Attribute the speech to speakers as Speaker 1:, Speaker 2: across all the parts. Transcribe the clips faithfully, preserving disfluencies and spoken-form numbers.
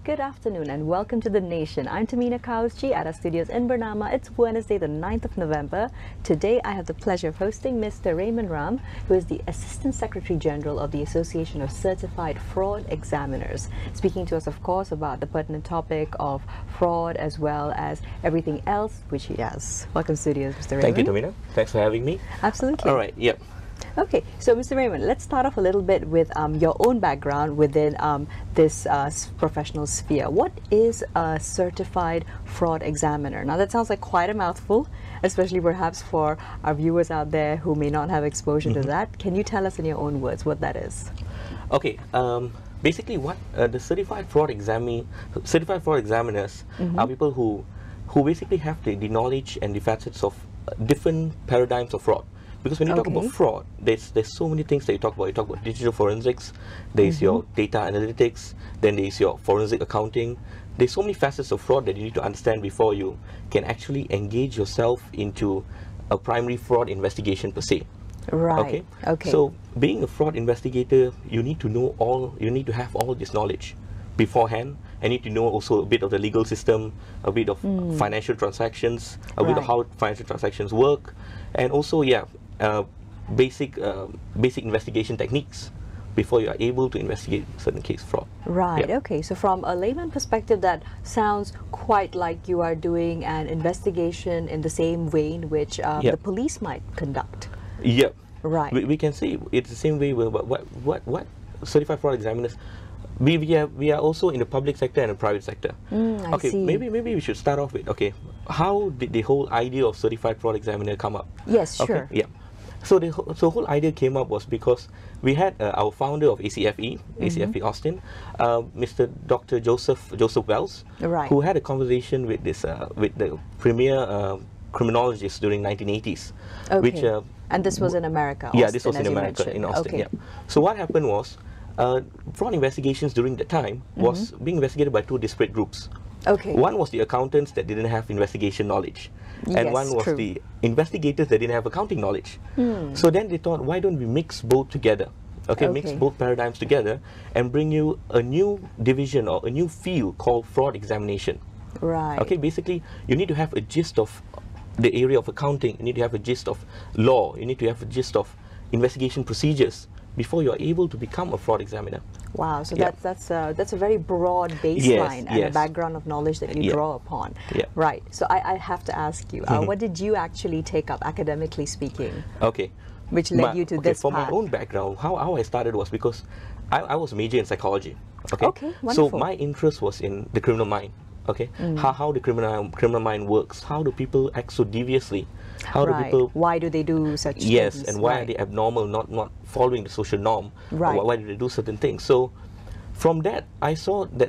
Speaker 1: Good afternoon and welcome to The Nation. I'm Tamina Kauschi at our studios in Bernama. It's Wednesday, the ninth of November. Today I have the pleasure of hosting Mister Raymon, who is the Assistant Secretary General of the Association of Certified Fraud Examiners, speaking to us, of course, about the pertinent topic of fraud as well as everything else which he does. Welcome to studios, Mister Raymon.
Speaker 2: Thank you, Tamina. Thanks for having me.
Speaker 1: Absolutely.
Speaker 2: All right, yep.
Speaker 1: Okay, so Mister Raymon, let's start off a little bit with um, your own background within um, this uh, professional sphere. What is a certified fraud examiner? Now that sounds like quite a mouthful, especially perhaps for our viewers out there who may not have exposure mm-hmm. to that. Can you tell us in your own words what that is?
Speaker 2: Okay, um, basically what uh, the certified fraud exami certified fraud examiners mm-hmm. are people who, who basically have the, the knowledge and the facets of uh, different paradigms of fraud. Because when you
Speaker 1: okay.
Speaker 2: talk about fraud, there's there's so many things that you talk about. You talk about digital forensics, there's mm-hmm. your data analytics, then there's your forensic accounting. There's so many facets of fraud that you need to understand before you can actually engage yourself into a primary fraud investigation per se.
Speaker 1: Right.
Speaker 2: Okay.
Speaker 1: Okay.
Speaker 2: So being a fraud investigator, you need to know all. You need to have all this knowledge beforehand. I need to know also a bit of the legal system, a bit of mm. financial transactions, a
Speaker 1: right.
Speaker 2: bit of how financial transactions work, and also yeah. Uh, basic uh, basic investigation techniques before you are able to investigate certain case fraud.
Speaker 1: Right,
Speaker 2: yeah.
Speaker 1: Okay. So from a layman perspective, that sounds quite like you are doing an investigation in the same way in which um,
Speaker 2: yeah.
Speaker 1: the police might conduct.
Speaker 2: Yeah.
Speaker 1: Right.
Speaker 2: We, we can say it's the same way with what, what, what, what certified fraud examiners, we, we, are, we are also in the public sector and the private sector.
Speaker 1: Mm, I
Speaker 2: okay,
Speaker 1: see.
Speaker 2: maybe maybe we should start off with, okay, how did the whole idea of certified fraud examiner come up?
Speaker 1: Yes,
Speaker 2: okay,
Speaker 1: sure.
Speaker 2: Yeah. So the so whole idea came up was because we had uh, our founder of A C F E, mm-hmm. A C F E Austin, uh, Mister Doctor Joseph Joseph Wells,
Speaker 1: right.
Speaker 2: who had a conversation with this uh, with the premier uh, criminologist during nineteen eighties,
Speaker 1: okay.
Speaker 2: which uh,
Speaker 1: and this was in America. Austin,
Speaker 2: yeah, this was in America, in Austin.
Speaker 1: Okay.
Speaker 2: Yeah. So what happened was, uh, fraud investigations during that time was mm-hmm. being investigated by two disparate groups.
Speaker 1: Okay.
Speaker 2: One was the accountants that didn't have investigation knowledge, and
Speaker 1: yes,
Speaker 2: one was
Speaker 1: true.
Speaker 2: the investigators that didn't have accounting knowledge.
Speaker 1: Hmm.
Speaker 2: So then they thought, why don't we mix both together? Okay,
Speaker 1: okay,
Speaker 2: mix both paradigms together and bring you a new division or a new field called fraud examination.
Speaker 1: Right.
Speaker 2: Okay, basically you need to have a gist of the area of accounting, you need to have a gist of law, you need to have a gist of investigation procedures before you are able to become a fraud examiner.
Speaker 1: Wow, so
Speaker 2: yeah.
Speaker 1: that's that's a, that's a very broad baseline
Speaker 2: yes,
Speaker 1: and
Speaker 2: yes.
Speaker 1: a background of knowledge that you
Speaker 2: yeah.
Speaker 1: draw upon.
Speaker 2: Yeah.
Speaker 1: Right. So I, I have to ask you, uh, what did you actually take up academically speaking?
Speaker 2: Okay.
Speaker 1: Which led
Speaker 2: my,
Speaker 1: you to
Speaker 2: okay,
Speaker 1: this
Speaker 2: for
Speaker 1: path?
Speaker 2: my own background, how, how I started was because I, I was major in psychology. Okay.
Speaker 1: Okay, wonderful.
Speaker 2: So my interest was in the criminal mind. Okay. Mm. How how the criminal criminal mind works. How do people act so deviously? How
Speaker 1: right.
Speaker 2: do people?
Speaker 1: Why do they do such
Speaker 2: yes,
Speaker 1: things?
Speaker 2: and why
Speaker 1: right.
Speaker 2: are they abnormal, not not following the social norm?
Speaker 1: Right.
Speaker 2: Why, why do they do certain things? So, from that, I saw that.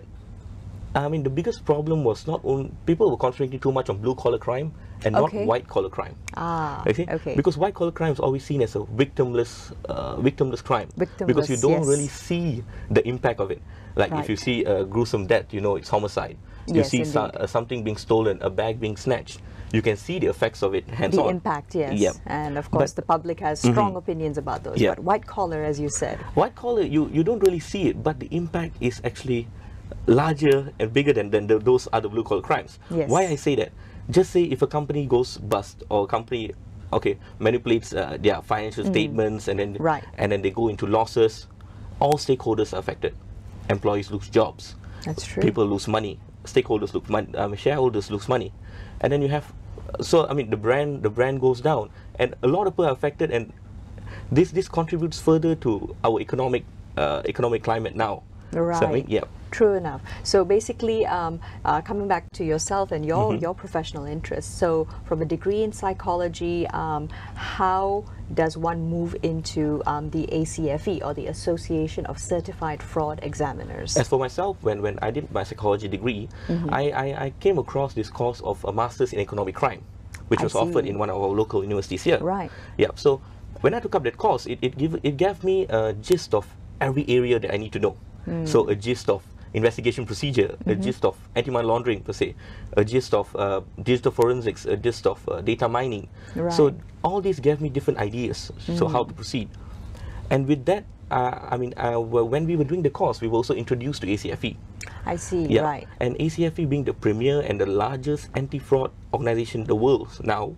Speaker 2: I mean, the biggest problem was not only people were concentrating too much on blue collar crime and
Speaker 1: okay.
Speaker 2: not white collar crime.
Speaker 1: Ah,
Speaker 2: okay.
Speaker 1: okay.
Speaker 2: Because white collar crime is always seen as a victimless, uh, victimless crime.
Speaker 1: Victimless,
Speaker 2: because you don't
Speaker 1: yes.
Speaker 2: really see the impact of it. Like
Speaker 1: right.
Speaker 2: if you see a gruesome death, you know it's homicide. You
Speaker 1: yes,
Speaker 2: see so, uh, something being stolen, a bag being snatched. You can see the effects of it hands-on.
Speaker 1: The impact, yes.
Speaker 2: Yeah.
Speaker 1: And of course,
Speaker 2: but,
Speaker 1: the public has strong
Speaker 2: mm-hmm.
Speaker 1: opinions about those.
Speaker 2: Yeah.
Speaker 1: But white collar, as you said.
Speaker 2: White collar, you, you don't really see it, but the impact is actually larger and bigger than, than the, those other blue collar crimes.
Speaker 1: Yes.
Speaker 2: Why I say that? Just say if a company goes bust or a company, okay, manipulates uh, their financial mm. statements and then
Speaker 1: right.
Speaker 2: and then they go into losses, all stakeholders are affected. Employees lose jobs.
Speaker 1: That's true.
Speaker 2: People lose money. Stakeholders lose money. Um, shareholders lose money, and then you have. So I mean, the brand the brand goes down, and a lot of people are affected, and this this contributes further to our economic uh, economic climate now.
Speaker 1: Right.
Speaker 2: So, I mean, yeah.
Speaker 1: True enough. So basically, um, uh, coming back to yourself and your
Speaker 2: mm-hmm.
Speaker 1: your professional interests. So from a degree in psychology, um, how does one move into um, the A C F E or the Association of Certified Fraud Examiners?
Speaker 2: As for myself, when when I did my psychology degree, mm-hmm. I, I I came across this course of a master's in economic crime, which
Speaker 1: I
Speaker 2: was
Speaker 1: see.
Speaker 2: offered in one of our local universities here.
Speaker 1: Right.
Speaker 2: Yeah. So when I took up that course, it it give it gave me a gist of every area that I need to know. Mm. So a gist of investigation procedure, mm-hmm. a gist of anti-money laundering per se, a gist of uh, digital forensics, a gist of uh, data mining.
Speaker 1: Right.
Speaker 2: So all these gave me different ideas, mm. so how to proceed. And with that uh, I mean, uh, when we were doing the course, we were also introduced to A C F E.
Speaker 1: I see,
Speaker 2: Yeah.
Speaker 1: right.
Speaker 2: And A C F E being the premier and the largest anti-fraud organization in the world now,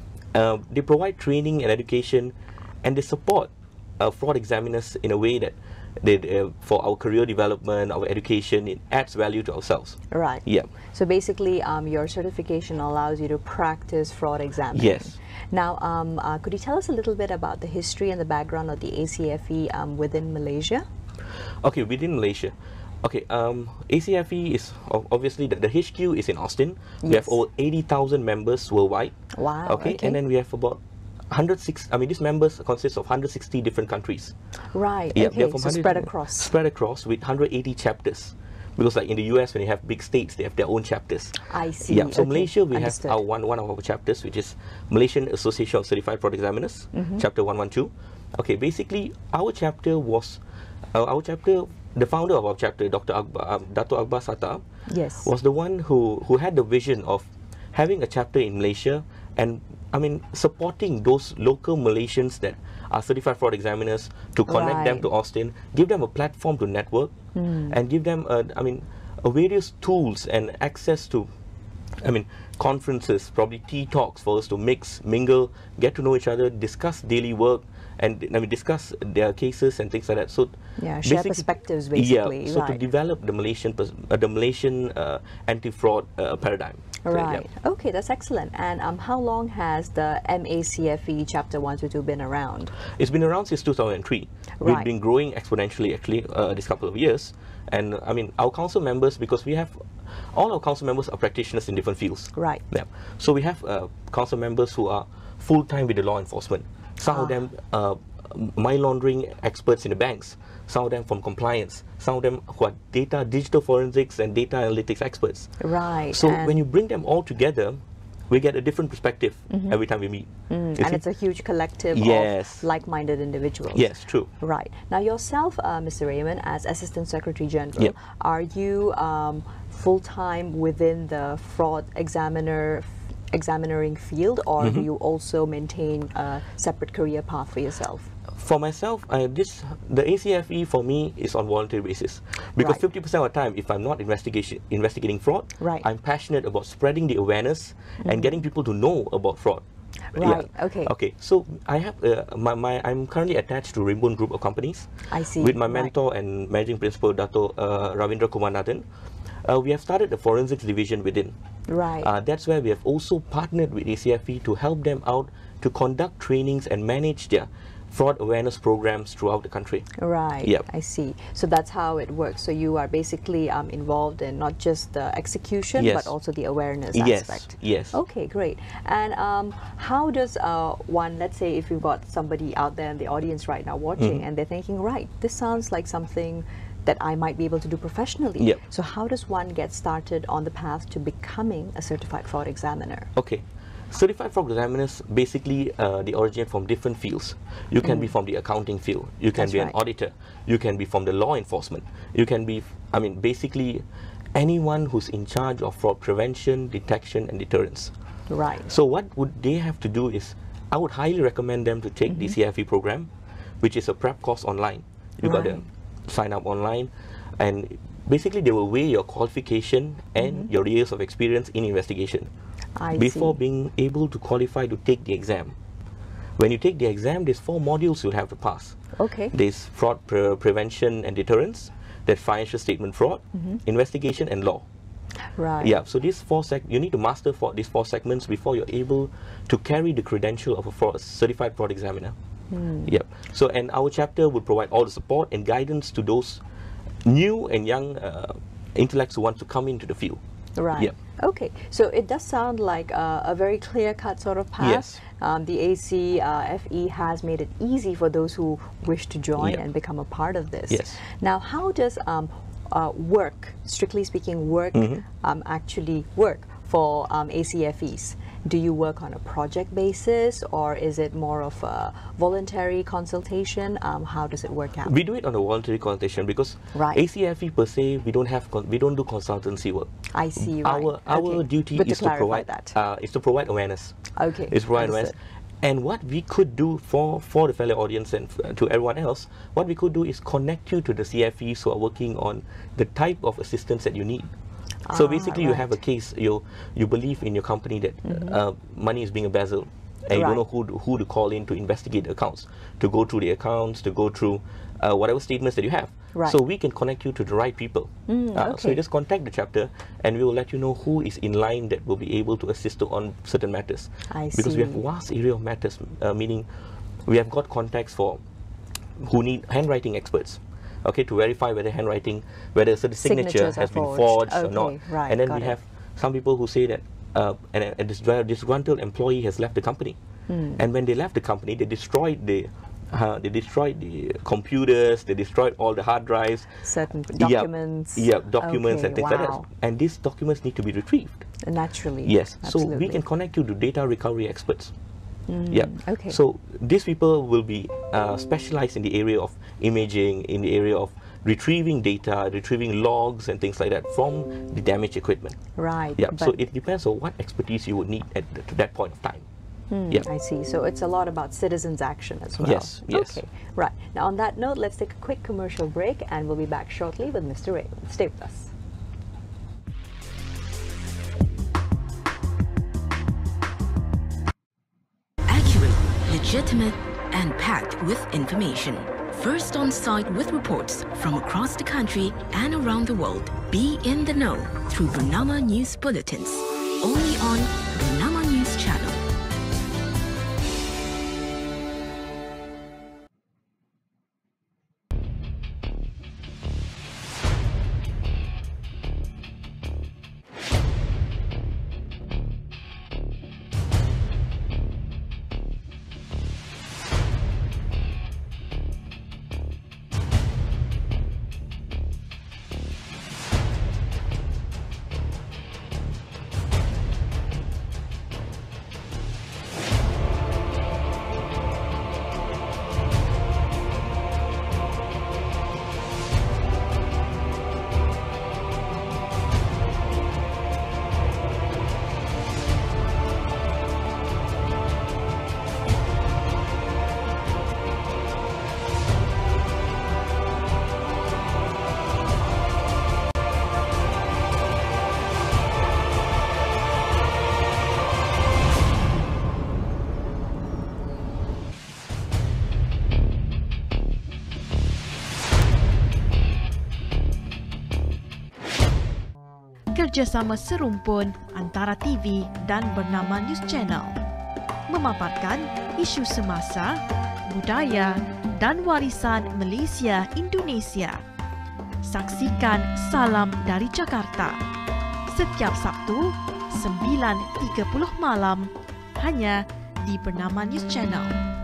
Speaker 2: uh, they provide training and education, and they support uh, fraud examiners in a way that they, uh, for our career development, our education, it adds value to ourselves.
Speaker 1: Right.
Speaker 2: Yeah.
Speaker 1: So basically, um, your certification allows you to practice fraud examining.
Speaker 2: Yes.
Speaker 1: Now, um, uh, could you tell us a little bit about the history and the background of the A C F E um, within Malaysia?
Speaker 2: Okay, within Malaysia. Okay, um, A C F E is ob- obviously the, the H Q is in Austin. We have
Speaker 1: Yes.
Speaker 2: over eighty thousand members worldwide.
Speaker 1: Wow.
Speaker 2: Okay, and then we have about one hundred six. I mean, these members consist of one hundred sixty different countries.
Speaker 1: Right.
Speaker 2: Yeah,
Speaker 1: Okay.
Speaker 2: they're from
Speaker 1: So
Speaker 2: one hundred
Speaker 1: spread across.
Speaker 2: Spread across with one hundred eighty chapters. Because like in the U S, when you have big states, they have their own chapters.
Speaker 1: I see.
Speaker 2: Yeah. So
Speaker 1: Okay.
Speaker 2: Malaysia, we
Speaker 1: Understood.
Speaker 2: have our one one of our chapters, which is Malaysian Association of Certified Fraud Examiners,
Speaker 1: Mm-hmm.
Speaker 2: chapter one one two. Okay. Basically, our chapter was, uh, our chapter, the founder of our chapter, Doctor Akbar, um, Dato Akbar Sata,
Speaker 1: Yes.
Speaker 2: was the one who who had the vision of having a chapter in Malaysia, and I mean supporting those local Malaysians that are certified fraud examiners to connect them
Speaker 1: Right.
Speaker 2: to Austin, give them a platform to network, and give them uh, I mean uh, various tools and access to, I mean, conferences, probably tea talks for us to mix, mingle, get to know each other, discuss daily work, and I mean discuss their cases and things like that. So
Speaker 1: Yeah, share
Speaker 2: basically-
Speaker 1: perspectives, basically,
Speaker 2: Yeah, so to
Speaker 1: right.
Speaker 2: develop the Malaysian pers- uh, the Malaysian uh, anti-fraud uh, paradigm. So, yeah.
Speaker 1: Right. Okay, that's excellent. And um, how long has the M A C F E Chapter one two two been around?
Speaker 2: It's been around since two thousand three.
Speaker 1: Right.
Speaker 2: We've been growing exponentially actually uh, this couple of years. And I mean, our council members, because we have, all our council members are practitioners in different fields.
Speaker 1: Right.
Speaker 2: Yeah. So we have uh, council members who are full-time with the law enforcement. Some
Speaker 1: Ah.
Speaker 2: of them uh, money laundering experts in the banks. Some of them from compliance. Some of them who are data, digital forensics and data analytics experts.
Speaker 1: Right.
Speaker 2: So
Speaker 1: and,
Speaker 2: when you bring them all together, we get a different perspective every time we meet.
Speaker 1: Mm,
Speaker 2: You
Speaker 1: and
Speaker 2: see?
Speaker 1: it's a huge collective
Speaker 2: Yes.
Speaker 1: of like-minded individuals.
Speaker 2: Yes, true.
Speaker 1: Right. Now yourself, uh, Mister Raymond, as Assistant Secretary General,
Speaker 2: Yep.
Speaker 1: are you um, full-time within the fraud examiner examining field, or
Speaker 2: Mm-hmm.
Speaker 1: do you also maintain a separate career path for yourself?
Speaker 2: For myself, uh, this the A C F E for me is on voluntary basis, because
Speaker 1: Right.
Speaker 2: fifty percent of the time, if I'm not investigation investigating fraud,
Speaker 1: Right.
Speaker 2: I'm passionate about spreading the awareness and getting people to know about fraud.
Speaker 1: Right, okay.
Speaker 2: Okay. So I have uh, my, my I'm currently attached to Raymon Group of companies.
Speaker 1: I see.
Speaker 2: With my
Speaker 1: Right.
Speaker 2: mentor and managing principal, Dato uh, Ravindra Kumar Nathan. Uh, we have started the forensics division within.
Speaker 1: Right.
Speaker 2: Uh, that's where we have also partnered with A C F E to help them out to conduct trainings and manage their fraud awareness programs throughout the country.
Speaker 1: Right.
Speaker 2: Yep.
Speaker 1: I see. So that's how it works. So you are basically um, involved in not just the execution,
Speaker 2: Yes.
Speaker 1: but also the awareness
Speaker 2: Yes,
Speaker 1: aspect.
Speaker 2: yes.
Speaker 1: Okay, great. And um, how does uh, one, let's say if you've got somebody out there in the audience right now watching,
Speaker 2: Mm-hmm.
Speaker 1: and they're thinking, right, this sounds like something that I might be able to do professionally.
Speaker 2: Yep.
Speaker 1: So how does one get started on the path to becoming a certified fraud examiner?
Speaker 2: Okay. Certified fraud examiners basically uh, they originate from different fields. You can be from the accounting field. You can
Speaker 1: That's
Speaker 2: be
Speaker 1: right.
Speaker 2: an auditor. You can be from the law enforcement. You can be, I mean, basically anyone who's in charge of fraud prevention, detection, and deterrence.
Speaker 1: Right.
Speaker 2: So what would they have to do is, I would highly recommend them to take the C F E program, which is a prep course online. You got to
Speaker 1: Right.
Speaker 2: sign up online, and basically they will weigh your qualification and your years of experience in investigation
Speaker 1: I
Speaker 2: before
Speaker 1: see.
Speaker 2: being able to qualify to take the exam. When you take the exam, there's four modules you'll have to pass.
Speaker 1: Okay.
Speaker 2: There's fraud pre- prevention and deterrence, there's financial statement fraud, investigation, and law.
Speaker 1: Right.
Speaker 2: Yeah, so these four sec you need to master for these four segments before you're able to carry the credential of a fraud, certified fraud examiner. Yep. So, and our chapter would provide all the support and guidance to those new and young uh, intellects who want to come into the field.
Speaker 1: Right.
Speaker 2: Yep.
Speaker 1: Okay. So it does sound like uh, a very clear-cut sort of path.
Speaker 2: Yes.
Speaker 1: Um, the A C F E has made it easy for those who wish to join
Speaker 2: Yep.
Speaker 1: and become a part of this.
Speaker 2: Yes.
Speaker 1: Now, how does um, uh, work, strictly speaking, work
Speaker 2: Mm-hmm.
Speaker 1: um, actually work for um, A C F Es? Do you work on a project basis, or is it more of a voluntary consultation? Um, how does it work out?
Speaker 2: We do it on a voluntary consultation because
Speaker 1: Right.
Speaker 2: A C F E per se, we don't have con we don't do consultancy work.
Speaker 1: I see. Right.
Speaker 2: Our our
Speaker 1: Okay.
Speaker 2: duty
Speaker 1: Good
Speaker 2: is
Speaker 1: to
Speaker 2: to
Speaker 1: clarify
Speaker 2: provide
Speaker 1: that.
Speaker 2: uh, is to provide awareness.
Speaker 1: Okay.
Speaker 2: Is provide awareness.
Speaker 1: understood.
Speaker 2: And what we could do for, for the fellow audience and f- to everyone else, what we could do is connect you to the C F Es who are working on the type of assistance that you need. So
Speaker 1: Ah,
Speaker 2: basically, you
Speaker 1: right.
Speaker 2: have a case, you you believe in your company that
Speaker 1: Mhm.
Speaker 2: uh, money is being embezzled, and you don't
Speaker 1: Right.
Speaker 2: know who to, who to call in to investigate the accounts, to go through the accounts, to go through uh, whatever statements that you have.
Speaker 1: Right.
Speaker 2: So we can connect you to the right people.
Speaker 1: Mm,
Speaker 2: Uh, So you
Speaker 1: okay.
Speaker 2: just contact the chapter, and we will let you know who is in line that will be able to assist you on certain matters.
Speaker 1: I
Speaker 2: Because we have
Speaker 1: see.
Speaker 2: vast area of matters, uh, meaning we have got contacts for who need handwriting experts, okay, to verify whether handwriting, whether a certain signature
Speaker 1: Signatures are
Speaker 2: has been
Speaker 1: forged.
Speaker 2: forged or not.
Speaker 1: Okay, right,
Speaker 2: And then
Speaker 1: got
Speaker 2: we
Speaker 1: it.
Speaker 2: have some people who say that uh, an, a disgr- disgruntled employee has left the company,
Speaker 1: Hmm.
Speaker 2: and when they left the company, they destroyed the uh, they destroyed the computers, they destroyed all the hard drives,
Speaker 1: Certain
Speaker 2: Yeah,
Speaker 1: documents.
Speaker 2: yeah, documents
Speaker 1: Okay,
Speaker 2: and things like
Speaker 1: wow.
Speaker 2: that. And these documents need to be retrieved.
Speaker 1: Naturally.
Speaker 2: Yes,
Speaker 1: Absolutely.
Speaker 2: so we can connect you to data recovery experts.
Speaker 1: Mm,
Speaker 2: Yeah.
Speaker 1: Okay.
Speaker 2: So these people will be uh, specialized in the area of imaging, in the area of retrieving data, retrieving logs and things like that from the damaged equipment.
Speaker 1: right.
Speaker 2: Yeah. So
Speaker 1: but-
Speaker 2: it depends on what expertise you would need at th- to that point of time.
Speaker 1: Hmm,
Speaker 2: Yeah.
Speaker 1: I see. So it's a lot about citizens' action as well.
Speaker 2: Yes, yes.
Speaker 1: Okay, right. Now, on that note, let's take a quick commercial break and we'll be back shortly with Mister Raymond. Stay with us.
Speaker 3: Accurate, legitimate, and packed with information. First on site with reports from across the country and around the world. Be in the know through Bernama News Bulletins. Only on Bernama News Channel.
Speaker 4: Kerjasama serumpun antara T V dan Bernama News Channel memaparkan isu semasa, budaya dan warisan Malaysia Indonesia. Saksikan Salam dari Jakarta setiap Sabtu sembilan tiga puluh malam hanya di Bernama News Channel.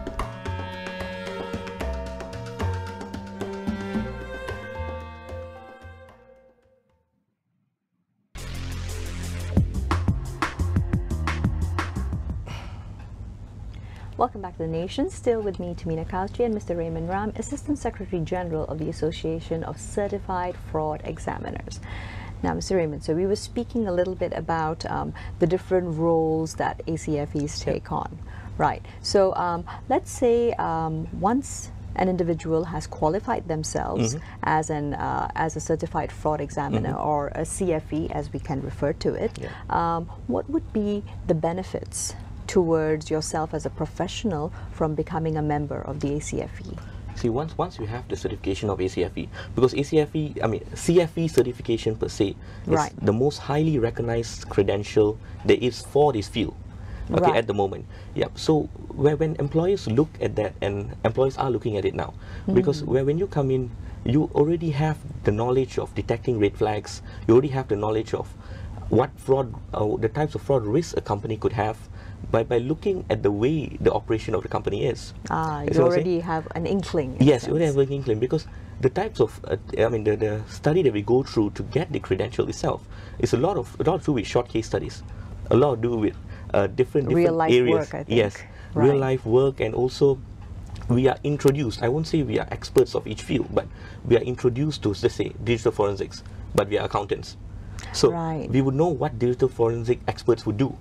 Speaker 1: Welcome back to the Nation. Still with me, Tamina Kaustri, and Mister Raymond Ram, Assistant Secretary General of the Association of Certified Fraud Examiners. Now, Mister Raymond, so we were speaking a little bit about um, the different roles that A C F Es take on, right? So um, let's say um, once an individual has qualified themselves
Speaker 2: Mhm.
Speaker 1: as an uh, as a certified fraud examiner
Speaker 2: Mhm.
Speaker 1: or a C F E, as we can refer to it,
Speaker 2: Yeah.
Speaker 1: um, what would be the benefits towards yourself as a professional from becoming a member of the A C F E?
Speaker 2: See, once once you have the certification of A C F E, because A C F E, I mean C F E certification per se is
Speaker 1: Right.
Speaker 2: the most highly recognized credential there is for this field. Okay,
Speaker 1: Right.
Speaker 2: at the moment, yeah. So where when employers look at that, and employers are looking at it now, because where when you come in, you already have the knowledge of detecting red flags. You already have the knowledge of what fraud, uh, the types of fraud risks a company could have by by looking at the way the operation of the company is.
Speaker 1: Ah,
Speaker 2: You see
Speaker 1: you
Speaker 2: what I'm saying?
Speaker 1: already have an inkling. in a
Speaker 2: Yes, you already
Speaker 1: sense.
Speaker 2: have a inkling, because the types of, uh, I mean, the, the study that we go through to get the credential itself is a lot of a lot to do with short case studies, a lot to do with uh, different different
Speaker 1: Real life
Speaker 2: areas.
Speaker 1: work, I
Speaker 2: Yes,
Speaker 1: think.
Speaker 2: real
Speaker 1: Right.
Speaker 2: life work, and also we are introduced. I won't say we are experts of each field, but we are introduced to, let's say, digital forensics, but we are accountants. So
Speaker 1: Right.
Speaker 2: we would know what digital forensic experts would do.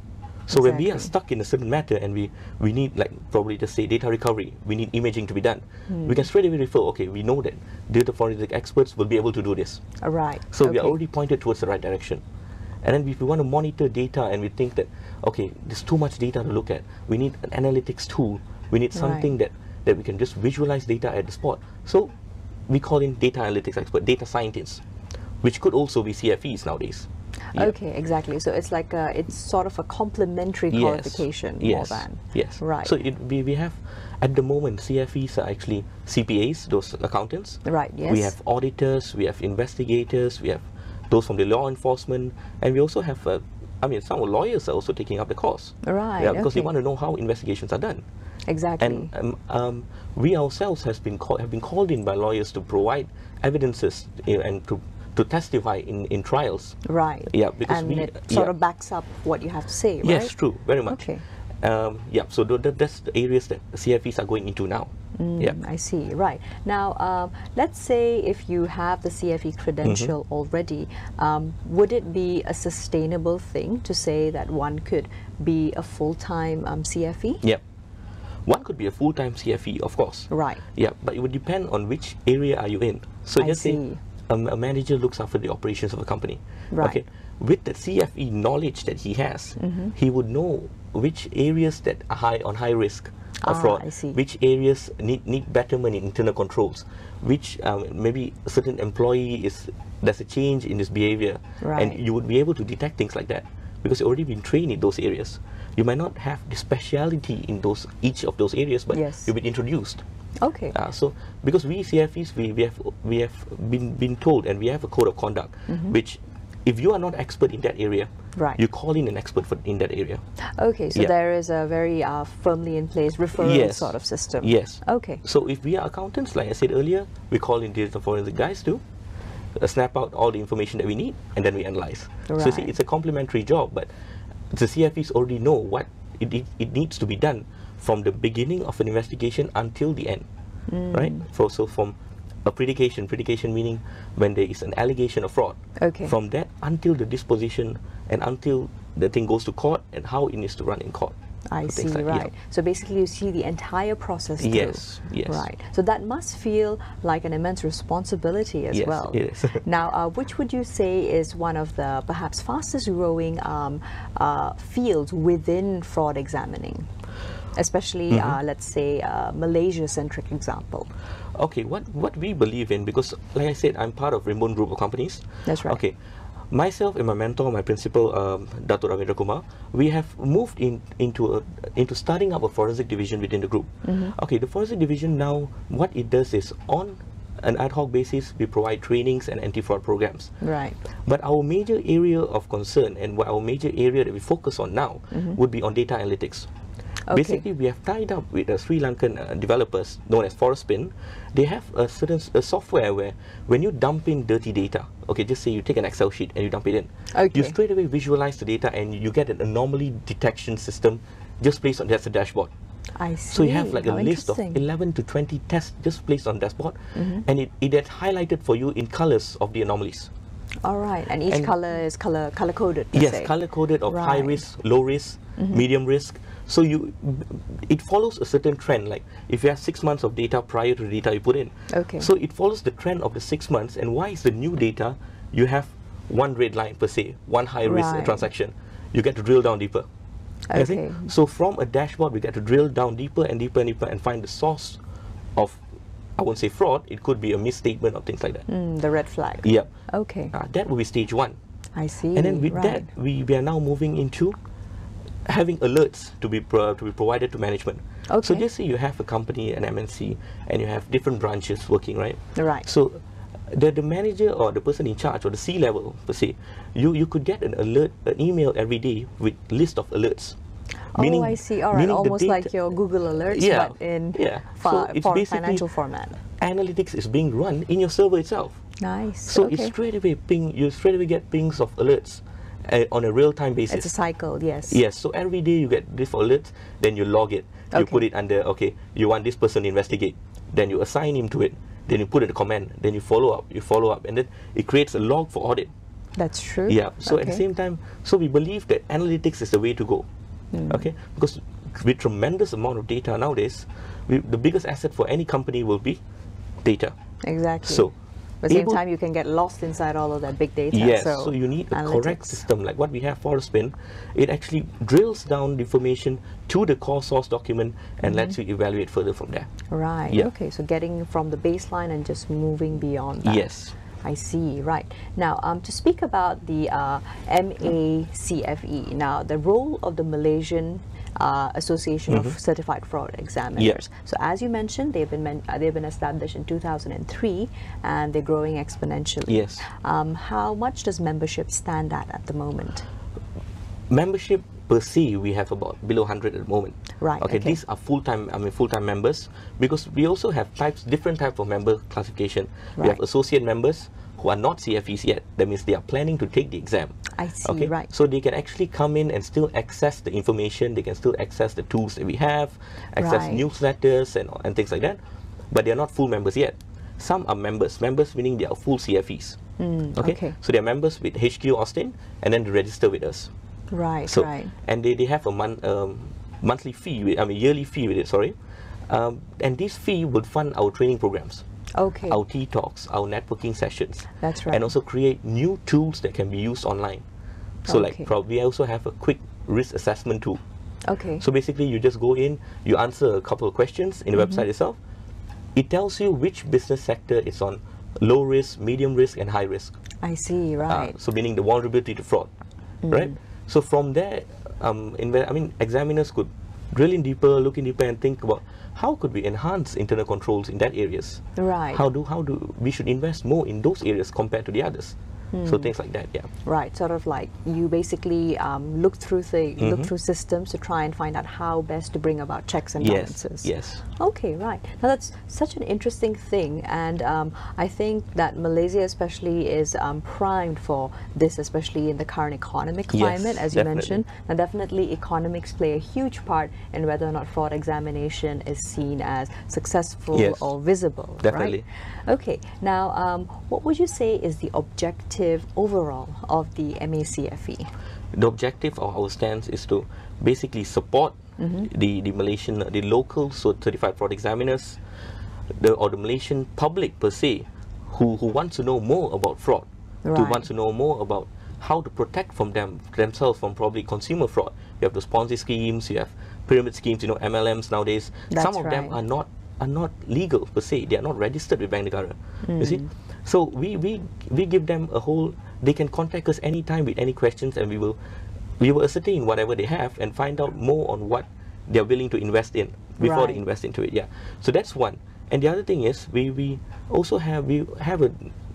Speaker 2: So when we are
Speaker 1: Exactly.
Speaker 2: stuck in a certain matter and we, we need, like probably just say data recovery, we need imaging to be done, we can straight away refer, okay, we know that data forensic experts will be able to do this.
Speaker 1: All right.
Speaker 2: So we are
Speaker 1: Okay.
Speaker 2: already pointed towards the right direction. And then if we want to monitor data and we think that, okay, there's too much data to look at, we need an analytics tool, we need something
Speaker 1: Right.
Speaker 2: that, that we can just visualize data at the spot. So we call in data analytics expert, data scientists, which could also be C F Es nowadays. Yeah.
Speaker 1: Okay, exactly. So it's like a, it's sort of a complementary
Speaker 2: Yes.
Speaker 1: qualification more
Speaker 2: Yes.
Speaker 1: than.
Speaker 2: Yes.
Speaker 1: Right.
Speaker 2: So it, we, we have, at the moment, C F Es are actually C P As, those accountants.
Speaker 1: Right, yes.
Speaker 2: We have auditors, we have investigators, we have those from the law enforcement, and we also have, uh, I mean, some lawyers are also taking up the course.
Speaker 1: Right,
Speaker 2: Yeah, because they
Speaker 1: okay.
Speaker 2: want to know how investigations are done.
Speaker 1: Exactly.
Speaker 2: And um, um, we ourselves has been call, have been called in by lawyers to provide evidences, you know, and to to testify in, in trials.
Speaker 1: Right.
Speaker 2: Yeah, because
Speaker 1: and
Speaker 2: we
Speaker 1: it sort
Speaker 2: yeah.
Speaker 1: of backs up what you have to say, right?
Speaker 2: Yes, true, very much.
Speaker 1: Okay.
Speaker 2: Um, yeah, so th th that's the areas that C F Es are going into now. Yeah.
Speaker 1: I see, right. Now, um, let's say if you have the C F E credential
Speaker 2: Mm-hmm.
Speaker 1: already, um, would it be a sustainable thing to say that one could be a full-time um, C F E?
Speaker 2: Yeah. One could be a full-time C F E, of course.
Speaker 1: Right.
Speaker 2: Yeah, but it would depend on which area are you in. So
Speaker 1: I
Speaker 2: just say
Speaker 1: see.
Speaker 2: um, a manager looks after the operations of a company.
Speaker 1: Right.
Speaker 2: Okay. With the C F E knowledge that he has,
Speaker 1: Mm-hmm.
Speaker 2: he would know which areas that are high on high risk of
Speaker 1: Ah,
Speaker 2: fraud,
Speaker 1: I see.
Speaker 2: which areas need need betterment in internal controls, which um, maybe a certain employee is there's a change in his behavior,
Speaker 1: Right.
Speaker 2: and you would be able to detect things like that because you've already been trained in those areas. You might not have the speciality in those each of those areas, but
Speaker 1: Yes.
Speaker 2: you've been introduced.
Speaker 1: Okay.
Speaker 2: Uh, so because we C F Es, we, we have we have been been told, and we have a code of conduct, which if you are not expert in that area,
Speaker 1: Right.
Speaker 2: you call in an expert for in that area.
Speaker 1: Okay, so
Speaker 2: Yeah.
Speaker 1: there is a very uh, firmly in place referral
Speaker 2: Yes.
Speaker 1: sort of system.
Speaker 2: Yes.
Speaker 1: Okay.
Speaker 2: So if we are accountants, like I said earlier, we call in data forensic guys too, uh, snap out all the information that we need, and then we analyze. So you see,
Speaker 1: Right.
Speaker 2: it's a complementary job, but the C F Es already know what it, it, it needs to be done from the beginning of an investigation until the end, right? So, so from a predication, predication meaning when there is an allegation of fraud,
Speaker 1: Okay.
Speaker 2: from that until the disposition and until the thing goes to court and how it needs to run in court.
Speaker 1: I
Speaker 2: So
Speaker 1: see,
Speaker 2: things like- yeah.
Speaker 1: right. So basically you see the entire process through.
Speaker 2: Yes, yes.
Speaker 1: Right. So that must feel like an immense responsibility as
Speaker 2: Yes,
Speaker 1: well.
Speaker 2: it is.
Speaker 1: Now, uh, which would you say is one of the perhaps fastest growing um, uh, fields within fraud examining? Especially,
Speaker 2: Mm-hmm.
Speaker 1: uh, let's say, uh, Malaysia-centric example.
Speaker 2: Okay, what, what we believe in, because like I said, I'm part of Raymon Group of companies.
Speaker 1: That's right.
Speaker 2: Okay, myself and my mentor, my principal, um, Dato Ravindra Kumar, we have moved in into a, into starting up a forensic division within the group. Okay, the forensic division now, what it does is on an ad hoc basis, we provide trainings and anti-fraud programs.
Speaker 1: Right.
Speaker 2: But our major area of concern and what our major area that we focus on now would be on data analytics.
Speaker 1: Okay.
Speaker 2: Basically, we have tied up with the Sri Lankan uh, developers known as Forespin. They have a certain s- a software where when you dump in dirty data, okay, just say you take an Excel sheet and you dump it in,
Speaker 1: Okay.
Speaker 2: you straight away visualize the data and you get an anomaly detection system just placed on that's a dashboard.
Speaker 1: I see.
Speaker 2: So you have like a
Speaker 1: How
Speaker 2: list of
Speaker 1: interesting.
Speaker 2: eleven to twenty tests just placed on dashboard, and it, it has highlighted for you in colors of the anomalies.
Speaker 1: All right, and each
Speaker 2: And-
Speaker 1: color is color color coded. per
Speaker 2: Yes,
Speaker 1: se.
Speaker 2: color coded of high
Speaker 1: Right.
Speaker 2: risk, low risk, medium risk. So you, it follows a certain trend. Like if you have six months of data prior to the data you put in,
Speaker 1: Okay.
Speaker 2: so it follows the trend of the six months. And why is the new data? You have one red line per se, one high risk
Speaker 1: Right.
Speaker 2: transaction. You get to drill down deeper. You see?
Speaker 1: Okay.
Speaker 2: So from a dashboard, we get to drill down deeper and deeper and deeper and find the source of, I won't say fraud. It could be a misstatement or things like that.
Speaker 1: Mm, the red flag.
Speaker 2: Yeah.
Speaker 1: Okay.
Speaker 2: Uh, that will be stage one.
Speaker 1: I see.
Speaker 2: And then with
Speaker 1: right.
Speaker 2: that, we, we are now moving into having alerts to be pro- to be provided to management. So
Speaker 1: Okay.
Speaker 2: just say you have a company, an M N C, and you have different branches working, right?
Speaker 1: Right.
Speaker 2: So the, the manager or the person in charge or the C level per se, you, you could get an alert, an email every day with list of alerts.
Speaker 1: Oh, I see. All right,
Speaker 2: meaning the
Speaker 1: almost like
Speaker 2: data-
Speaker 1: your Google Alerts,
Speaker 2: Yeah,
Speaker 1: but in
Speaker 2: yeah.
Speaker 1: fa-
Speaker 2: So it's
Speaker 1: for
Speaker 2: basically-
Speaker 1: financial format.
Speaker 2: Analytics is being run in your server itself.
Speaker 1: Nice.
Speaker 2: So
Speaker 1: okay.
Speaker 2: it's straight away ping. You straight away get pings of alerts uh, on a real time basis.
Speaker 1: It's a cycle, yes.
Speaker 2: Yes, so every day you get this alerts, then you log it. You
Speaker 1: Okay.
Speaker 2: put it under, okay, you want this person to investigate. Then you assign him to it. Then you put it a comment. Then you follow up, you follow up. And then it creates a log for audit.
Speaker 1: That's true.
Speaker 2: Yeah, so at the
Speaker 1: Okay.
Speaker 2: same time, so we believe that analytics is the way to go.
Speaker 1: Mm.
Speaker 2: Okay, because with tremendous amount of data nowadays, we, the biggest asset for any company will be data.
Speaker 1: Exactly.
Speaker 2: So,
Speaker 1: at the same
Speaker 2: able-
Speaker 1: time, you can get lost inside all of that big data.
Speaker 2: Yes,
Speaker 1: so,
Speaker 2: so you need a
Speaker 1: analytics.
Speaker 2: correct system like what we have for Spin. It actually drills down the information to the core source document and lets you evaluate further from there.
Speaker 1: Right.
Speaker 2: Yeah.
Speaker 1: Okay. So getting from the baseline and just moving beyond that.
Speaker 2: Yes.
Speaker 1: I see. Right. Now, um, to speak about the uh, M A C F E. Now, the role of the Malaysian uh, Association of Certified Fraud Examiners. So, as you mentioned, they've been men- uh, they've been established in two thousand three, and they're growing exponentially.
Speaker 2: Yes.
Speaker 1: Um, how much does membership stand at at the moment?
Speaker 2: Membership per se, we have about below one hundred at the moment.
Speaker 1: Right,
Speaker 2: Okay,
Speaker 1: okay.
Speaker 2: these are full-time, I mean full-time members, because we also have types, different type of member classification. We have
Speaker 1: Right.
Speaker 2: associate members who are not C F Es yet. That means they are planning to take the exam.
Speaker 1: I see.
Speaker 2: Okay,
Speaker 1: Right.
Speaker 2: so they can actually come in and still access the information. They can still access the tools that we have, access
Speaker 1: Right.
Speaker 2: newsletters and and things like that. But they are not full members yet. Some are members. Members meaning they are full C F Es.
Speaker 1: Mm,
Speaker 2: okay?
Speaker 1: okay.
Speaker 2: So they are members with H Q Austin, and then they register with us.
Speaker 1: Right.
Speaker 2: So
Speaker 1: right.
Speaker 2: and they, they have a month um, monthly fee. With, I mean yearly fee with it. Sorry, um, and this fee would fund our training programs,
Speaker 1: Okay.
Speaker 2: our tea talks, our networking sessions.
Speaker 1: That's right.
Speaker 2: And also create new tools that can be used online. So
Speaker 1: Okay.
Speaker 2: like prob- we also have a quick risk assessment tool.
Speaker 1: Okay.
Speaker 2: So basically you just go in, you answer a couple of questions in the
Speaker 1: Mm-hmm.
Speaker 2: website itself. It tells you which business sector is on low risk, medium risk and high risk.
Speaker 1: I see. Right.
Speaker 2: Uh, so meaning the vulnerability to fraud, right? So from there, um, inve- I mean, examiners could drill in deeper, look in deeper, and think about how could we enhance internal controls in that areas.
Speaker 1: Right.
Speaker 2: How do how do we should invest more in those areas compared to the others? So things like that, yeah.
Speaker 1: Right, sort of like you basically um, look through the look
Speaker 2: Mhm.
Speaker 1: through systems to try and find out how best to bring about checks and
Speaker 2: Yes,
Speaker 1: balances.
Speaker 2: yes.
Speaker 1: Okay, right. Now that's such an interesting thing, and um, I think that Malaysia especially is um, primed for this, especially in the current economic
Speaker 2: Yes,
Speaker 1: climate, as you
Speaker 2: definitely.
Speaker 1: mentioned. And definitely, economics play a huge part in whether or not fraud examination is seen as successful
Speaker 2: Yes,
Speaker 1: or visible.
Speaker 2: definitely.
Speaker 1: Right? Okay. Now, um, what would you say is the objective overall of the M A C F E?
Speaker 2: The objective of our stance is to basically support the, the Malaysian, the local so certified fraud examiners, the, or the Malaysian public per se, who, who wants to know more about fraud, to
Speaker 1: Right.
Speaker 2: want to know more about how to protect from them themselves from probably consumer fraud. You have those Ponzi schemes, you have pyramid schemes, you know, M L Ms nowadays.
Speaker 1: That's
Speaker 2: Some of them
Speaker 1: right.
Speaker 2: are not are not legal per se. They are not registered with Bank Negara. You see, so we, we we give them a whole. They can contact us anytime with any questions, and we will we will ascertain whatever they have and find out more on what they are willing to invest in before they
Speaker 1: Right.
Speaker 2: invest into it. Yeah. So that's one. And the other thing is we we also have we have a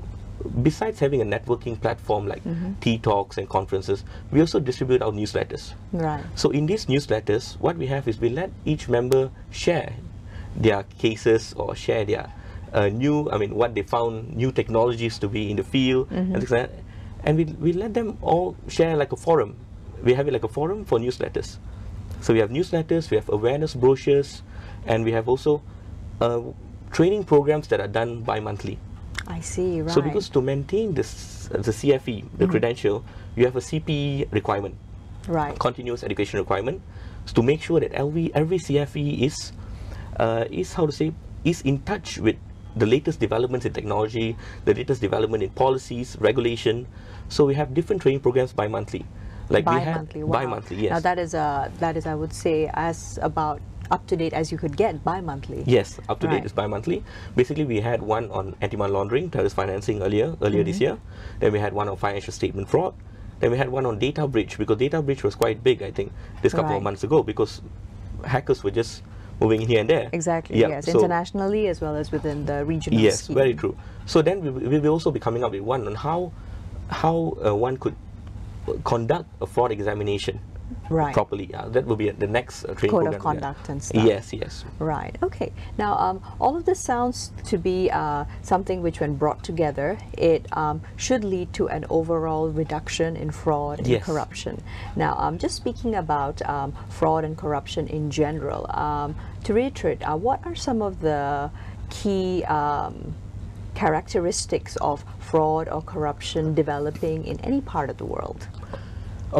Speaker 2: besides having a networking platform like tea talks and conferences, we also distribute our newsletters.
Speaker 1: Right.
Speaker 2: So in these newsletters, what we have is we let each member share their cases or share their uh, new, I mean, what they found, new technologies to be in the field, and things like that. And we, we let them all share like a forum. We have it like a forum for newsletters. So we have newsletters, we have awareness brochures, and we have also uh, training programs that are done bi-monthly.
Speaker 1: I see. Right.
Speaker 2: So because to maintain this, uh, the C F E, the credential, you have a C P E requirement,
Speaker 1: right.
Speaker 2: continuous education requirement, so to make sure that every every C F E is uh, is how to say is in touch with the latest developments in technology, the latest development in policies, regulation. So we have different training programs bi-monthly. Like
Speaker 1: Bi-monthly.
Speaker 2: we
Speaker 1: Wow.
Speaker 2: had bi-monthly, yes.
Speaker 1: Now that is uh, that is I would say as about up to date as you could get bi-monthly.
Speaker 2: Yes, up to
Speaker 1: Right.
Speaker 2: date is bi-monthly. Basically, we had one on anti-money laundering, terrorist financing earlier, earlier this year. Then we had one on financial statement fraud. Then we had one on data breach, because data breach was quite big, I think, this couple
Speaker 1: Right.
Speaker 2: of months ago, because hackers were just moving in here and there.
Speaker 1: Exactly.
Speaker 2: Yeah,
Speaker 1: Yes.
Speaker 2: so-
Speaker 1: Internationally as well as within the regional
Speaker 2: Yes,
Speaker 1: scheme.
Speaker 2: very true. So then we, we will also be coming up with one on how how uh, one could conduct a fraud examination
Speaker 1: Right.
Speaker 2: properly. Uh, that will be the next uh, training
Speaker 1: Code
Speaker 2: program.
Speaker 1: of
Speaker 2: yeah.
Speaker 1: conduct and stuff.
Speaker 2: Yes, yes.
Speaker 1: Right. Okay. Now, um, all of this sounds to be uh, something which, when brought together, it um, should lead to an overall reduction in fraud and
Speaker 2: Yes.
Speaker 1: corruption. Now, um, just speaking about um, fraud and corruption in general, um, to reiterate, uh, what are some of the key um, characteristics of fraud or corruption developing in any part of the world?
Speaker 2: Okay,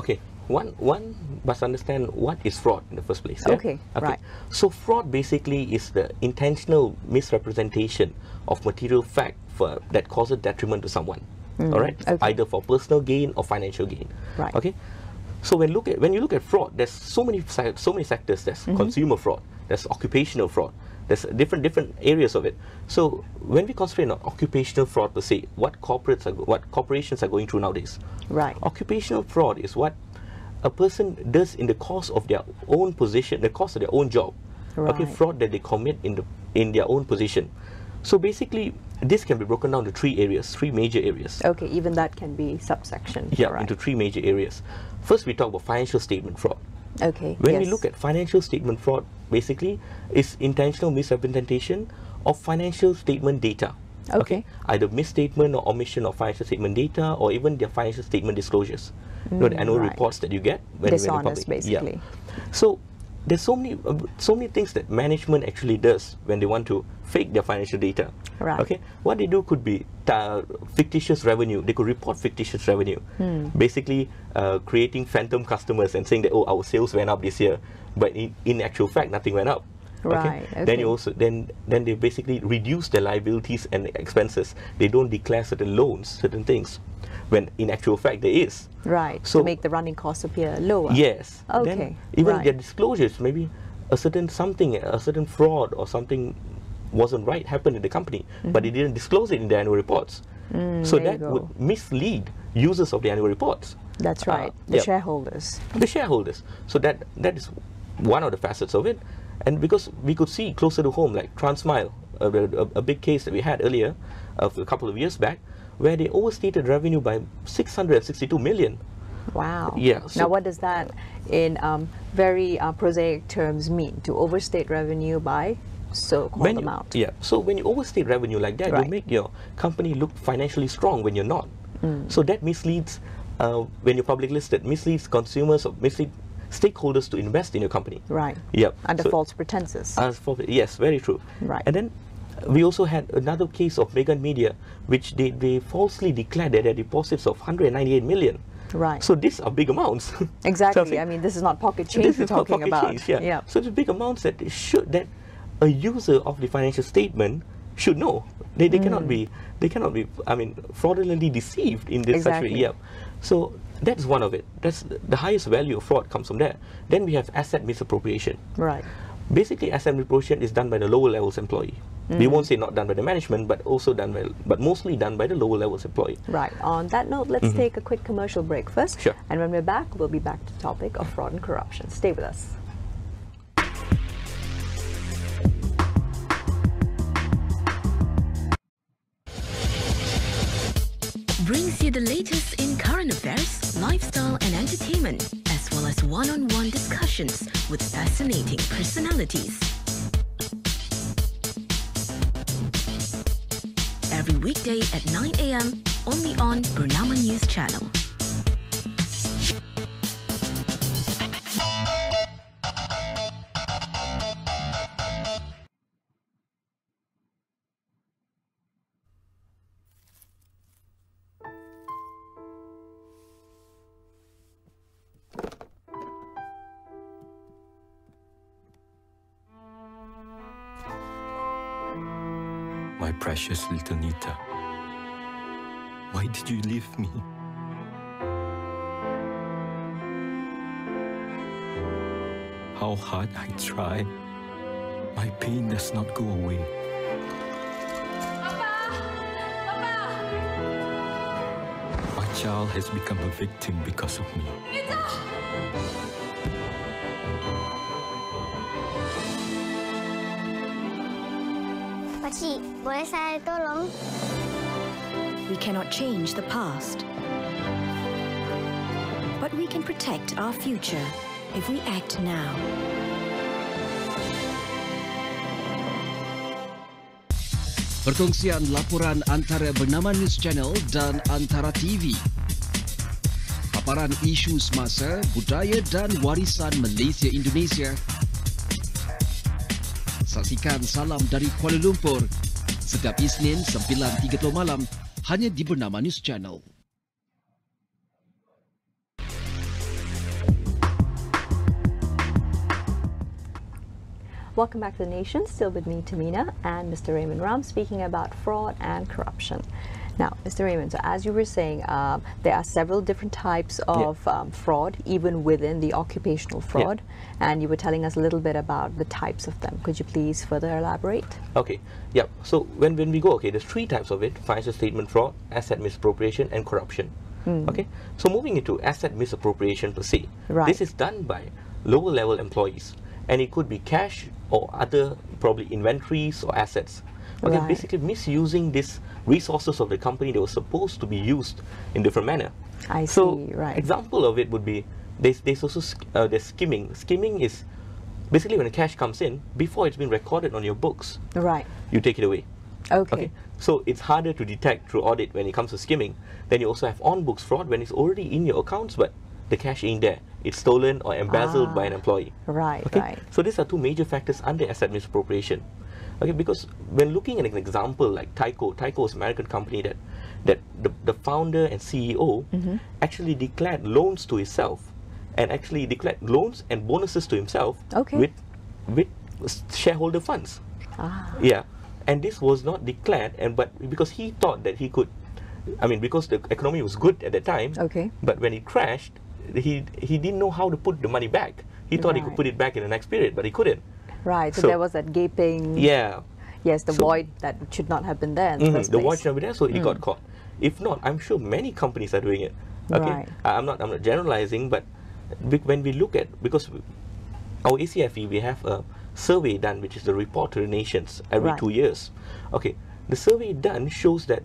Speaker 2: one one must understand what is fraud in the first place. Yeah?
Speaker 1: Okay, right.
Speaker 2: So fraud basically is the intentional misrepresentation of material fact for, that causes detriment to someone. Mm, all right,
Speaker 1: okay.
Speaker 2: Either for personal gain or financial gain.
Speaker 1: Right.
Speaker 2: Okay. So when look at when you look at fraud, there's so many so many sectors. There's mm-hmm. consumer fraud. There's occupational fraud. There's different different areas of it. So when we concentrate on occupational fraud per se, what corporates are what corporations are going through nowadays.
Speaker 1: Right.
Speaker 2: Occupational fraud is what a person does in the course of their own position, the course of their own job.
Speaker 1: Right.
Speaker 2: Okay, fraud that they commit in the in their own position. So basically, this can be broken down to three areas, three major areas.
Speaker 1: Okay, even that can be subsection.
Speaker 2: Yeah,
Speaker 1: right.
Speaker 2: into three major areas. First, we talk about financial statement fraud.
Speaker 1: Okay.
Speaker 2: When
Speaker 1: yes.
Speaker 2: we look at financial statement fraud, basically, is intentional misrepresentation of financial statement data.
Speaker 1: Okay.
Speaker 2: okay. Either misstatement or omission of financial statement data, or even their financial statement disclosures. Mm, you know, the annual
Speaker 1: right.
Speaker 2: reports that you get when you're in the public.
Speaker 1: Basically.
Speaker 2: Yeah. So there's so many uh, so many things that management actually does when they want to fake their financial data.
Speaker 1: Right.
Speaker 2: Okay. What they do could be uh, fictitious revenue. They could report fictitious revenue. Hmm. Basically, uh, creating phantom customers and saying that, oh, our sales went up this year, but in, in actual fact, nothing went up.
Speaker 1: Right. Okay.
Speaker 2: Then you also then then they basically reduce their liabilities and expenses. They don't declare certain loans, certain things, when in actual fact there is.
Speaker 1: Right. So to make the running costs appear lower.
Speaker 2: Yes.
Speaker 1: Okay.
Speaker 2: Then even
Speaker 1: right.
Speaker 2: their disclosures, maybe a certain something, a certain fraud or something wasn't right happened in the company, mm-hmm. but they didn't disclose it in their annual reports. Mm, so that would mislead users of the annual reports.
Speaker 1: That's right. Uh, the yeah. shareholders.
Speaker 2: The shareholders. So that that is one of the facets of it. And because we could see closer to home, like Transmile, a, a, a big case that we had earlier, uh, a couple of years back, where they overstated revenue by six hundred sixty-two million.
Speaker 1: Wow.
Speaker 2: Yeah. So
Speaker 1: now, what does that, in um, very uh, prosaic terms, mean? To overstate revenue by so-called amount?
Speaker 2: Yeah. So when you overstate revenue like that,
Speaker 1: right.
Speaker 2: you make your company look financially strong when you're not. Mm. So that misleads, uh, when you're public listed, misleads consumers or misleads stakeholders to invest in your company.
Speaker 1: Right.
Speaker 2: Yep.
Speaker 1: Under
Speaker 2: so,
Speaker 1: false pretenses.
Speaker 2: As for, yes, very true.
Speaker 1: Right.
Speaker 2: And then we also had another case of Megan Media, which they, they falsely declared that their deposits of one hundred ninety-eight million.
Speaker 1: Right.
Speaker 2: So these are big amounts.
Speaker 1: Exactly.
Speaker 2: So saying,
Speaker 1: I mean, this is not pocket change
Speaker 2: this
Speaker 1: we're
Speaker 2: is
Speaker 1: talking
Speaker 2: not pocket
Speaker 1: about.
Speaker 2: Change, yeah.
Speaker 1: yeah.
Speaker 2: So it's big amounts that they should that a user of the financial statement should know. They they mm. cannot be they cannot be I mean fraudulently deceived in this
Speaker 1: exactly.
Speaker 2: such a yeah. So that's one of it. That's the highest value of fraud comes from there. Then we have asset misappropriation.
Speaker 1: Right.
Speaker 2: Basically, asset misappropriation is done by the lower levels employee. Mm. We won't say not done by the management, but also done by, but mostly done by the lower levels employee.
Speaker 1: Right. On that note, let's mm-hmm. take a quick commercial break first.
Speaker 2: Sure.
Speaker 1: And when we're back, we'll be back to the topic of fraud and corruption. Stay with us.
Speaker 3: Brings you the latest in current affairs, lifestyle and entertainment, as well as one-on-one discussions with fascinating personalities. Every weekday at nine A M only on Bernama News Channel.
Speaker 5: My precious little Nita, why did you leave me? How hard I try, my pain does not go away.
Speaker 6: Papa! Papa!
Speaker 5: My child has become a victim because of me.
Speaker 6: Nita!
Speaker 7: Pakcik, boleh saya tolong?
Speaker 8: We cannot change the past, but we can protect our future if we act now.
Speaker 9: Perkongsian laporan antara Bernama News Channel dan Antara T V. Paparan isu semasa, budaya dan warisan Malaysia Indonesia. Saksikan Salam dari Kuala Lumpur setiap Isnin sembilan tiga puluh malam hanya di Bernama News Channel.
Speaker 1: Welcome back to The Nation, still with me, Tamina, and Mister Raymon Ram, speaking about fraud and corruption. Now, Mister Raymon, so as you were saying, um, there are several different types of yeah. um, fraud, even within the occupational fraud, yeah. and you were telling us a little bit about the types of them. Could you please further elaborate?
Speaker 2: Okay, yeah, so when, when we go, okay, there's three types of it: financial statement fraud, asset misappropriation, and corruption. Mm. Okay, so moving into asset misappropriation per se, right. this is done by lower level employees, and it could be cash or other probably inventories or assets. Okay, right. basically misusing these resources of the company that were supposed to be used in different manner.
Speaker 1: I
Speaker 2: so
Speaker 1: see, right.
Speaker 2: example of it would be, there's, there's also uh, there's skimming. Skimming is basically when the cash comes in, before it's been recorded on your books,
Speaker 1: right.
Speaker 2: you take it away.
Speaker 1: Okay.
Speaker 2: okay. So it's harder to detect through audit when it comes to skimming. Then you also have on-books fraud when it's already in your accounts, but the cash ain't there. It's stolen or embezzled ah, by an employee.
Speaker 1: Right,
Speaker 2: okay?
Speaker 1: right.
Speaker 2: So these are two major factors under asset misappropriation. Okay, because when looking at an example like Tyco, Tyco is an American company that, that the, the founder and C E O mm-hmm. actually declared loans to himself, and actually declared loans and bonuses to himself
Speaker 1: okay.
Speaker 2: with, with shareholder funds.
Speaker 1: Ah.
Speaker 2: Yeah, and this was not declared, and but because he thought that he could, I mean, because the economy was good at the time.
Speaker 1: Okay.
Speaker 2: But when it crashed, he he didn't know how to put the money back. He thought
Speaker 1: right.
Speaker 2: he could put it back in the next period, but he couldn't.
Speaker 1: Right, so,
Speaker 2: so
Speaker 1: there was that gaping.
Speaker 2: Yeah.
Speaker 1: Yes, the
Speaker 2: so,
Speaker 1: void that should not have been there in the
Speaker 2: mm-hmm,
Speaker 1: first
Speaker 2: the
Speaker 1: place.
Speaker 2: void should not be there, so he
Speaker 1: mm.
Speaker 2: got caught. If not, I'm sure many companies are doing it. Okay,
Speaker 1: right.
Speaker 2: I'm not I'm not generalizing, but when we look at, because our A C F E, we have a survey done, which is the report to the nations every
Speaker 1: right.
Speaker 2: two years. Okay, the survey done shows that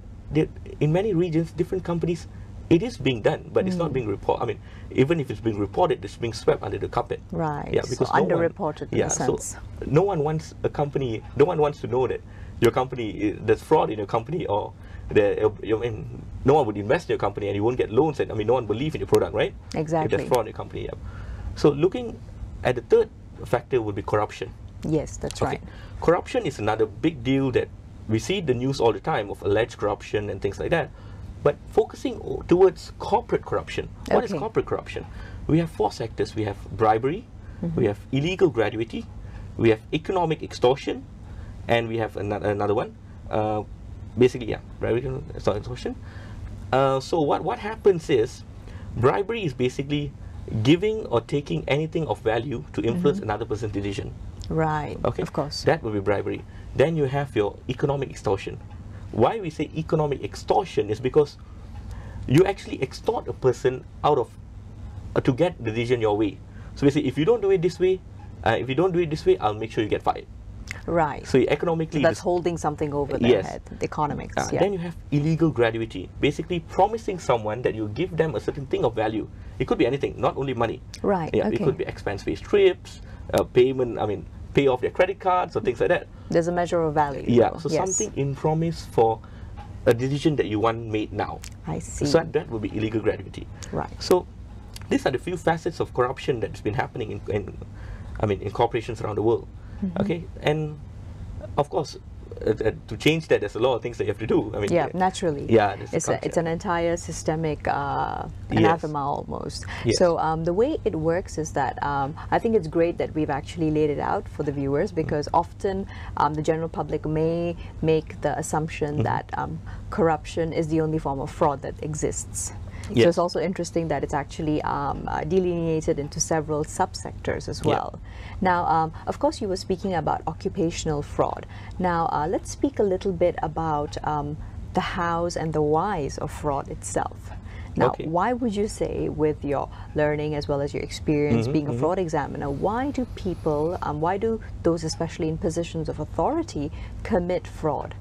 Speaker 2: in many regions, different companies, it is being done, but mm. it's not being reported. I mean, even if it's being reported, it's being swept under the carpet.
Speaker 1: Right.
Speaker 2: Yeah, because
Speaker 1: so
Speaker 2: no
Speaker 1: underreported
Speaker 2: one, yeah,
Speaker 1: in a sense.
Speaker 2: So no one wants a company. No one wants to know that your company, there's fraud in your company, or the, I mean, no one would invest in your company, and you won't get loans. And I mean, no one believes in your product, right?
Speaker 1: Exactly.
Speaker 2: If there's fraud in your company. Yeah. So looking at the third factor would be corruption.
Speaker 1: Yes, that's
Speaker 2: okay.
Speaker 1: right.
Speaker 2: Corruption is another big deal that we see the news all the time of alleged corruption and things like that. But focusing towards corporate corruption. What
Speaker 1: okay.
Speaker 2: is corporate corruption? We have four sectors. We have bribery, mm-hmm. we have illegal gratuity, we have economic extortion, and we have another, another one. Uh, basically, yeah, bribery, extortion. Uh, so what, what happens is, bribery is basically giving or taking anything of value to influence mm-hmm. another person's decision.
Speaker 1: Right,
Speaker 2: okay?
Speaker 1: Of course.
Speaker 2: That would be bribery. Then you have your economic extortion. Why we say economic extortion is because you actually extort a person out of uh, to get the decision your way. So basically, if you don't do it this way, uh, if you don't do it this way, I'll make sure you get fired.
Speaker 1: Right.
Speaker 2: So economically,
Speaker 1: so that's holding something over their
Speaker 2: yes.
Speaker 1: head. The economics.
Speaker 2: Uh,
Speaker 1: yeah.
Speaker 2: Then you have illegal gratuity, basically promising someone that you give them a certain thing of value. It could be anything, not only money.
Speaker 1: Right.
Speaker 2: Yeah.
Speaker 1: Okay.
Speaker 2: It could be expense-based trips, uh, payment. I mean, pay off their credit cards or things like that.
Speaker 1: There's a measure of value.
Speaker 2: Yeah.
Speaker 1: Though.
Speaker 2: So
Speaker 1: yes.
Speaker 2: something in promise for a decision that you want made now.
Speaker 1: I see.
Speaker 2: So that would be illegal gratuity.
Speaker 1: Right.
Speaker 2: So these are the few facets of corruption that's been happening in, in I mean, in corporations around the world. Mm-hmm. Okay, and of course, uh, uh, to change that, there's a lot of things that you have to do. I mean,
Speaker 1: yeah,
Speaker 2: uh,
Speaker 1: naturally.
Speaker 2: Yeah,
Speaker 1: it's a, it's an entire systemic uh,
Speaker 2: yes.
Speaker 1: anathema almost.
Speaker 2: Yes.
Speaker 1: So um, the way it works is that um, I think it's great that we've actually laid it out for the viewers, because mm-hmm. often um, the general public may make the assumption mm-hmm. that um, corruption is the only form of fraud that exists.
Speaker 2: Yes.
Speaker 1: So it's also interesting that it's actually um, uh, delineated into several subsectors as well. Yeah. Now, um, of course, you were speaking about occupational fraud. Now, uh, let's speak a little bit about um, the hows and the whys of fraud itself. Now,
Speaker 2: okay.
Speaker 1: why would you say, with your learning as well as your experience
Speaker 2: mm-hmm,
Speaker 1: being
Speaker 2: mm-hmm.
Speaker 1: a fraud examiner, why do people, um, why do those especially in positions of authority commit fraud?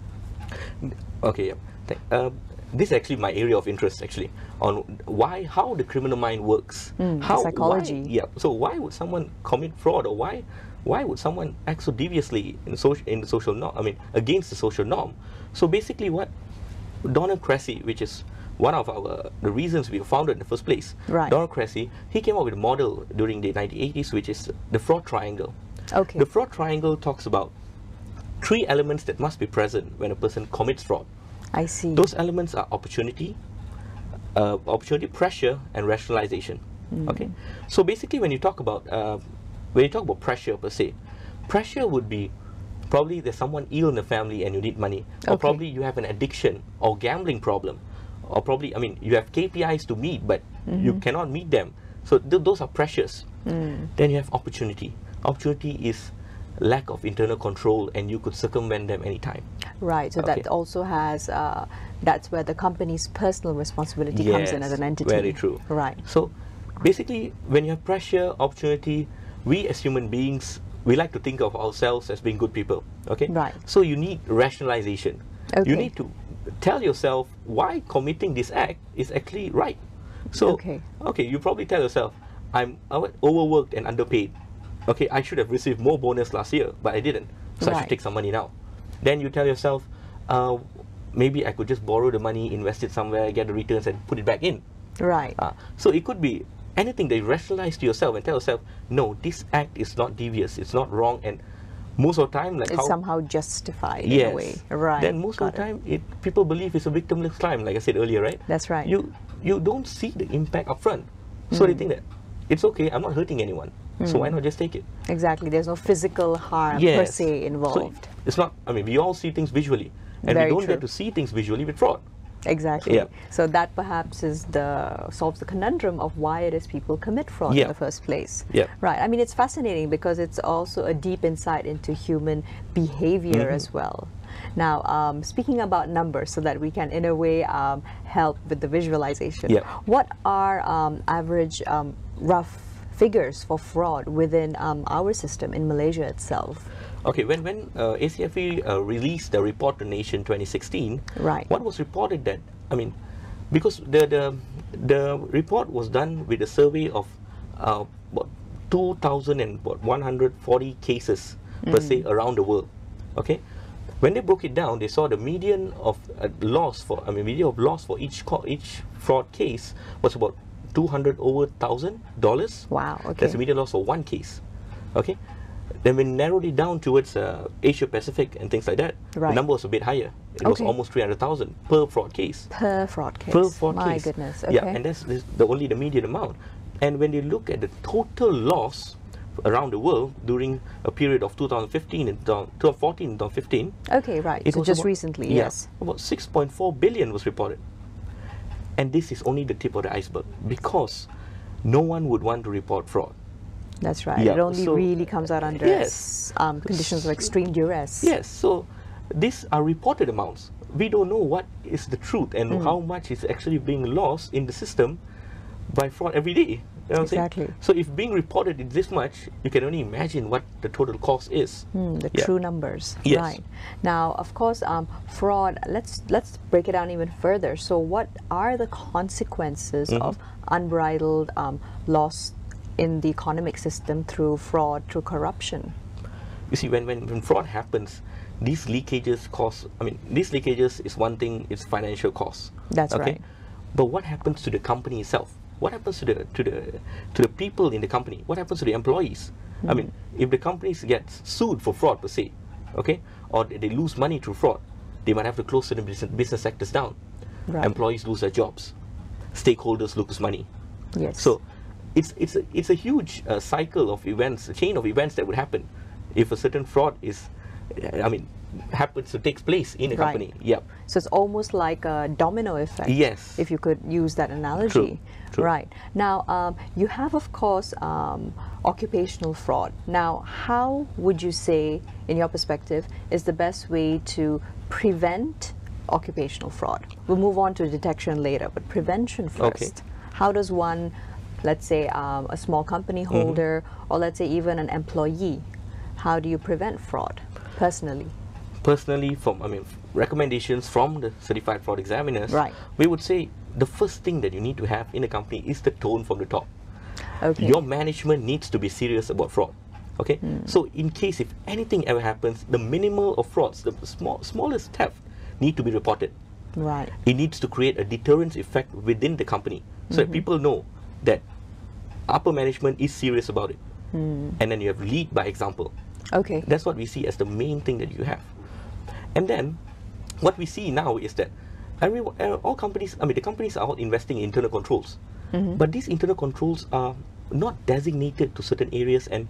Speaker 2: Okay, yeah. Uh, this is actually my area of interest, actually, on why, how the criminal mind works.
Speaker 1: Mm,
Speaker 2: how,
Speaker 1: psychology.
Speaker 2: Why, yeah. So why would someone commit fraud, or why, why would someone act so deviously in social, in the social norm? I mean, against the social norm. So basically, what Donald Cressy, which is one of our the reasons we were founded in the first place.
Speaker 1: Right.
Speaker 2: Donald Cressy, he came up with a model during the nineteen eighties, which is the fraud triangle.
Speaker 1: Okay.
Speaker 2: The fraud triangle talks about three elements that must be present when a person commits fraud.
Speaker 1: I see.
Speaker 2: Those elements are opportunity, uh, opportunity, pressure, and rationalization. Mm. Okay. So basically, when you talk about uh, when you talk about pressure per se, pressure would be probably there's someone ill in the family and you need money, or
Speaker 1: Okay.
Speaker 2: probably you have an addiction or gambling problem, or probably, I mean, you have K P Is to meet, but you cannot meet them. So th- those are pressures.
Speaker 1: Mm.
Speaker 2: Then you have opportunity. Opportunity is lack of internal control, and you could circumvent them anytime.
Speaker 1: Right, so
Speaker 2: Okay.
Speaker 1: that also has, uh, that's where the company's personal responsibility comes in as an entity.
Speaker 2: Very true.
Speaker 1: Right.
Speaker 2: So basically, when you have pressure, opportunity, we as human beings, we like to think of ourselves as being good people. Okay.
Speaker 1: Right.
Speaker 2: So you need rationalization.
Speaker 1: Okay.
Speaker 2: You need to tell yourself why committing this act is actually right. So
Speaker 1: Okay.
Speaker 2: okay, you probably tell yourself, I'm o- overworked and underpaid. Okay, I should have received more bonus last year, but I didn't. So I
Speaker 1: Right.
Speaker 2: should take some money now. Then you tell yourself, uh, maybe I could just borrow the money, invest it somewhere, get the returns, and put it back in.
Speaker 1: Right.
Speaker 2: Uh, so it could be anything that you rationalize to yourself and tell yourself, no, this act is not devious, it's not wrong, and most of the time, like
Speaker 1: It's
Speaker 2: how
Speaker 1: somehow justified
Speaker 2: yes,
Speaker 1: in a way. Right.
Speaker 2: then most
Speaker 1: got
Speaker 2: of the
Speaker 1: it.
Speaker 2: time, it people believe it's a victimless crime, like I said earlier, right?
Speaker 1: That's right.
Speaker 2: You you don't see the impact upfront, so they think that it's okay, I'm not hurting anyone, so why not just take it?
Speaker 1: Exactly. There's no physical harm per
Speaker 2: Yes.
Speaker 1: se
Speaker 2: So
Speaker 1: involved.
Speaker 2: it's not. I mean, we all see things visually, and
Speaker 1: Very
Speaker 2: we don't
Speaker 1: true.
Speaker 2: get to see things visually with fraud.
Speaker 1: Exactly.
Speaker 2: Yeah.
Speaker 1: So that perhaps is the solves the conundrum of why it is people commit fraud
Speaker 2: Yeah.
Speaker 1: in the first place.
Speaker 2: Yeah.
Speaker 1: Right. I mean, it's fascinating because it's also a deep insight into human behavior
Speaker 2: Mm-hmm.
Speaker 1: as well. Now, um, speaking about numbers, so that we can, in a way, um, help with the visualization.
Speaker 2: Yeah.
Speaker 1: What are um, average um, rough figures for fraud within um, our system in Malaysia itself?
Speaker 2: Okay, when when uh, A C F E uh, released the report to Nation twenty sixteen,
Speaker 1: Right.
Speaker 2: what was reported that, I mean, because the the, the report was done with a survey of uh, what, two thousand one hundred forty cases per se around the world. Okay, when they broke it down, they saw the median of uh, loss for, I mean, median of loss for each co- each fraud case was about two hundred over thousand dollars.
Speaker 1: Wow. Okay.
Speaker 2: That's the median loss for one case. Okay. Then we narrowed it down towards uh, Asia Pacific and things like that.
Speaker 1: Right.
Speaker 2: The number was a bit higher. It was
Speaker 1: Okay.
Speaker 2: almost three hundred thousand per fraud case.
Speaker 1: Per fraud case.
Speaker 2: Per fraud
Speaker 1: My
Speaker 2: case.
Speaker 1: goodness. Okay.
Speaker 2: Yeah, and that's, that's the only the median amount. And when they look at the total loss around the world during a period of two thousand fifteen and twenty fourteen and twenty fifteen,
Speaker 1: Okay, right.
Speaker 2: it
Speaker 1: So
Speaker 2: was
Speaker 1: just
Speaker 2: about-
Speaker 1: recently,
Speaker 2: yeah,
Speaker 1: yes.
Speaker 2: about six point four billion was reported. And this is only the tip of the iceberg, because no one would want to report fraud.
Speaker 1: That's right.
Speaker 2: Yeah,
Speaker 1: It only
Speaker 2: so-
Speaker 1: really comes out under
Speaker 2: Yes.
Speaker 1: um, conditions of extreme duress.
Speaker 2: Yes, so these are reported amounts. We don't know what is the truth and
Speaker 1: Mm.
Speaker 2: how much is actually being lost in the system by fraud every day. You know what I'm saying?
Speaker 1: Exactly.
Speaker 2: So if being reported is this much, you can only imagine what the total cost is.
Speaker 1: Hmm, the
Speaker 2: Yeah.
Speaker 1: true numbers.
Speaker 2: Yes.
Speaker 1: Right. Now, of course, um, fraud. Let's let's break it down even further. So, what are the consequences
Speaker 2: Mhm.
Speaker 1: of unbridled um, loss in the economic system through fraud, through corruption?
Speaker 2: You see, when, when, when fraud happens, these leakages cause, I mean, these leakages is one thing, it's financial costs.
Speaker 1: That's
Speaker 2: okay?
Speaker 1: right.
Speaker 2: But what happens to the company itself? What happens to the to the to the people in the company? What happens to the employees? I mean, if the companies get sued for fraud per se, okay, or they, they lose money through fraud, they might have to close certain business, business sectors down.
Speaker 1: Right.
Speaker 2: Employees lose their jobs. Stakeholders lose money.
Speaker 1: Yes.
Speaker 2: So it's it's a, it's a huge uh, cycle of events, a chain of events that would happen if a certain fraud is, I mean, happens to take place in a
Speaker 1: Right.
Speaker 2: company. Yep.
Speaker 1: So it's almost like a domino effect.
Speaker 2: Yes.
Speaker 1: If you could use that analogy.
Speaker 2: True.
Speaker 1: Right. Now, um, you have, of course, um, occupational fraud. Now, how would you say, in your perspective, is the best way to prevent occupational fraud? We'll move on to detection later, but prevention first.
Speaker 2: Okay.
Speaker 1: How does one, let's say, um, a small company holder, or let's say even an employee, how do you prevent fraud personally?
Speaker 2: Personally, from I mean recommendations from the certified fraud examiners,
Speaker 1: Right.
Speaker 2: we would say the first thing that you need to have in a company is the tone from the top.
Speaker 1: Okay.
Speaker 2: Your management needs to be serious about fraud. Okay, so in case if anything ever happens, the minimal of frauds, the small smallest theft, need to be reported.
Speaker 1: Right.
Speaker 2: It needs to create a deterrence effect within the company, so that people know that upper management is serious about it, and then you have lead by example.
Speaker 1: Okay.
Speaker 2: That's what we see as the main thing that you have. And then what we see now is that every, uh, all companies, I mean, the companies are all investing in internal controls. But these internal controls are not designated to certain areas, and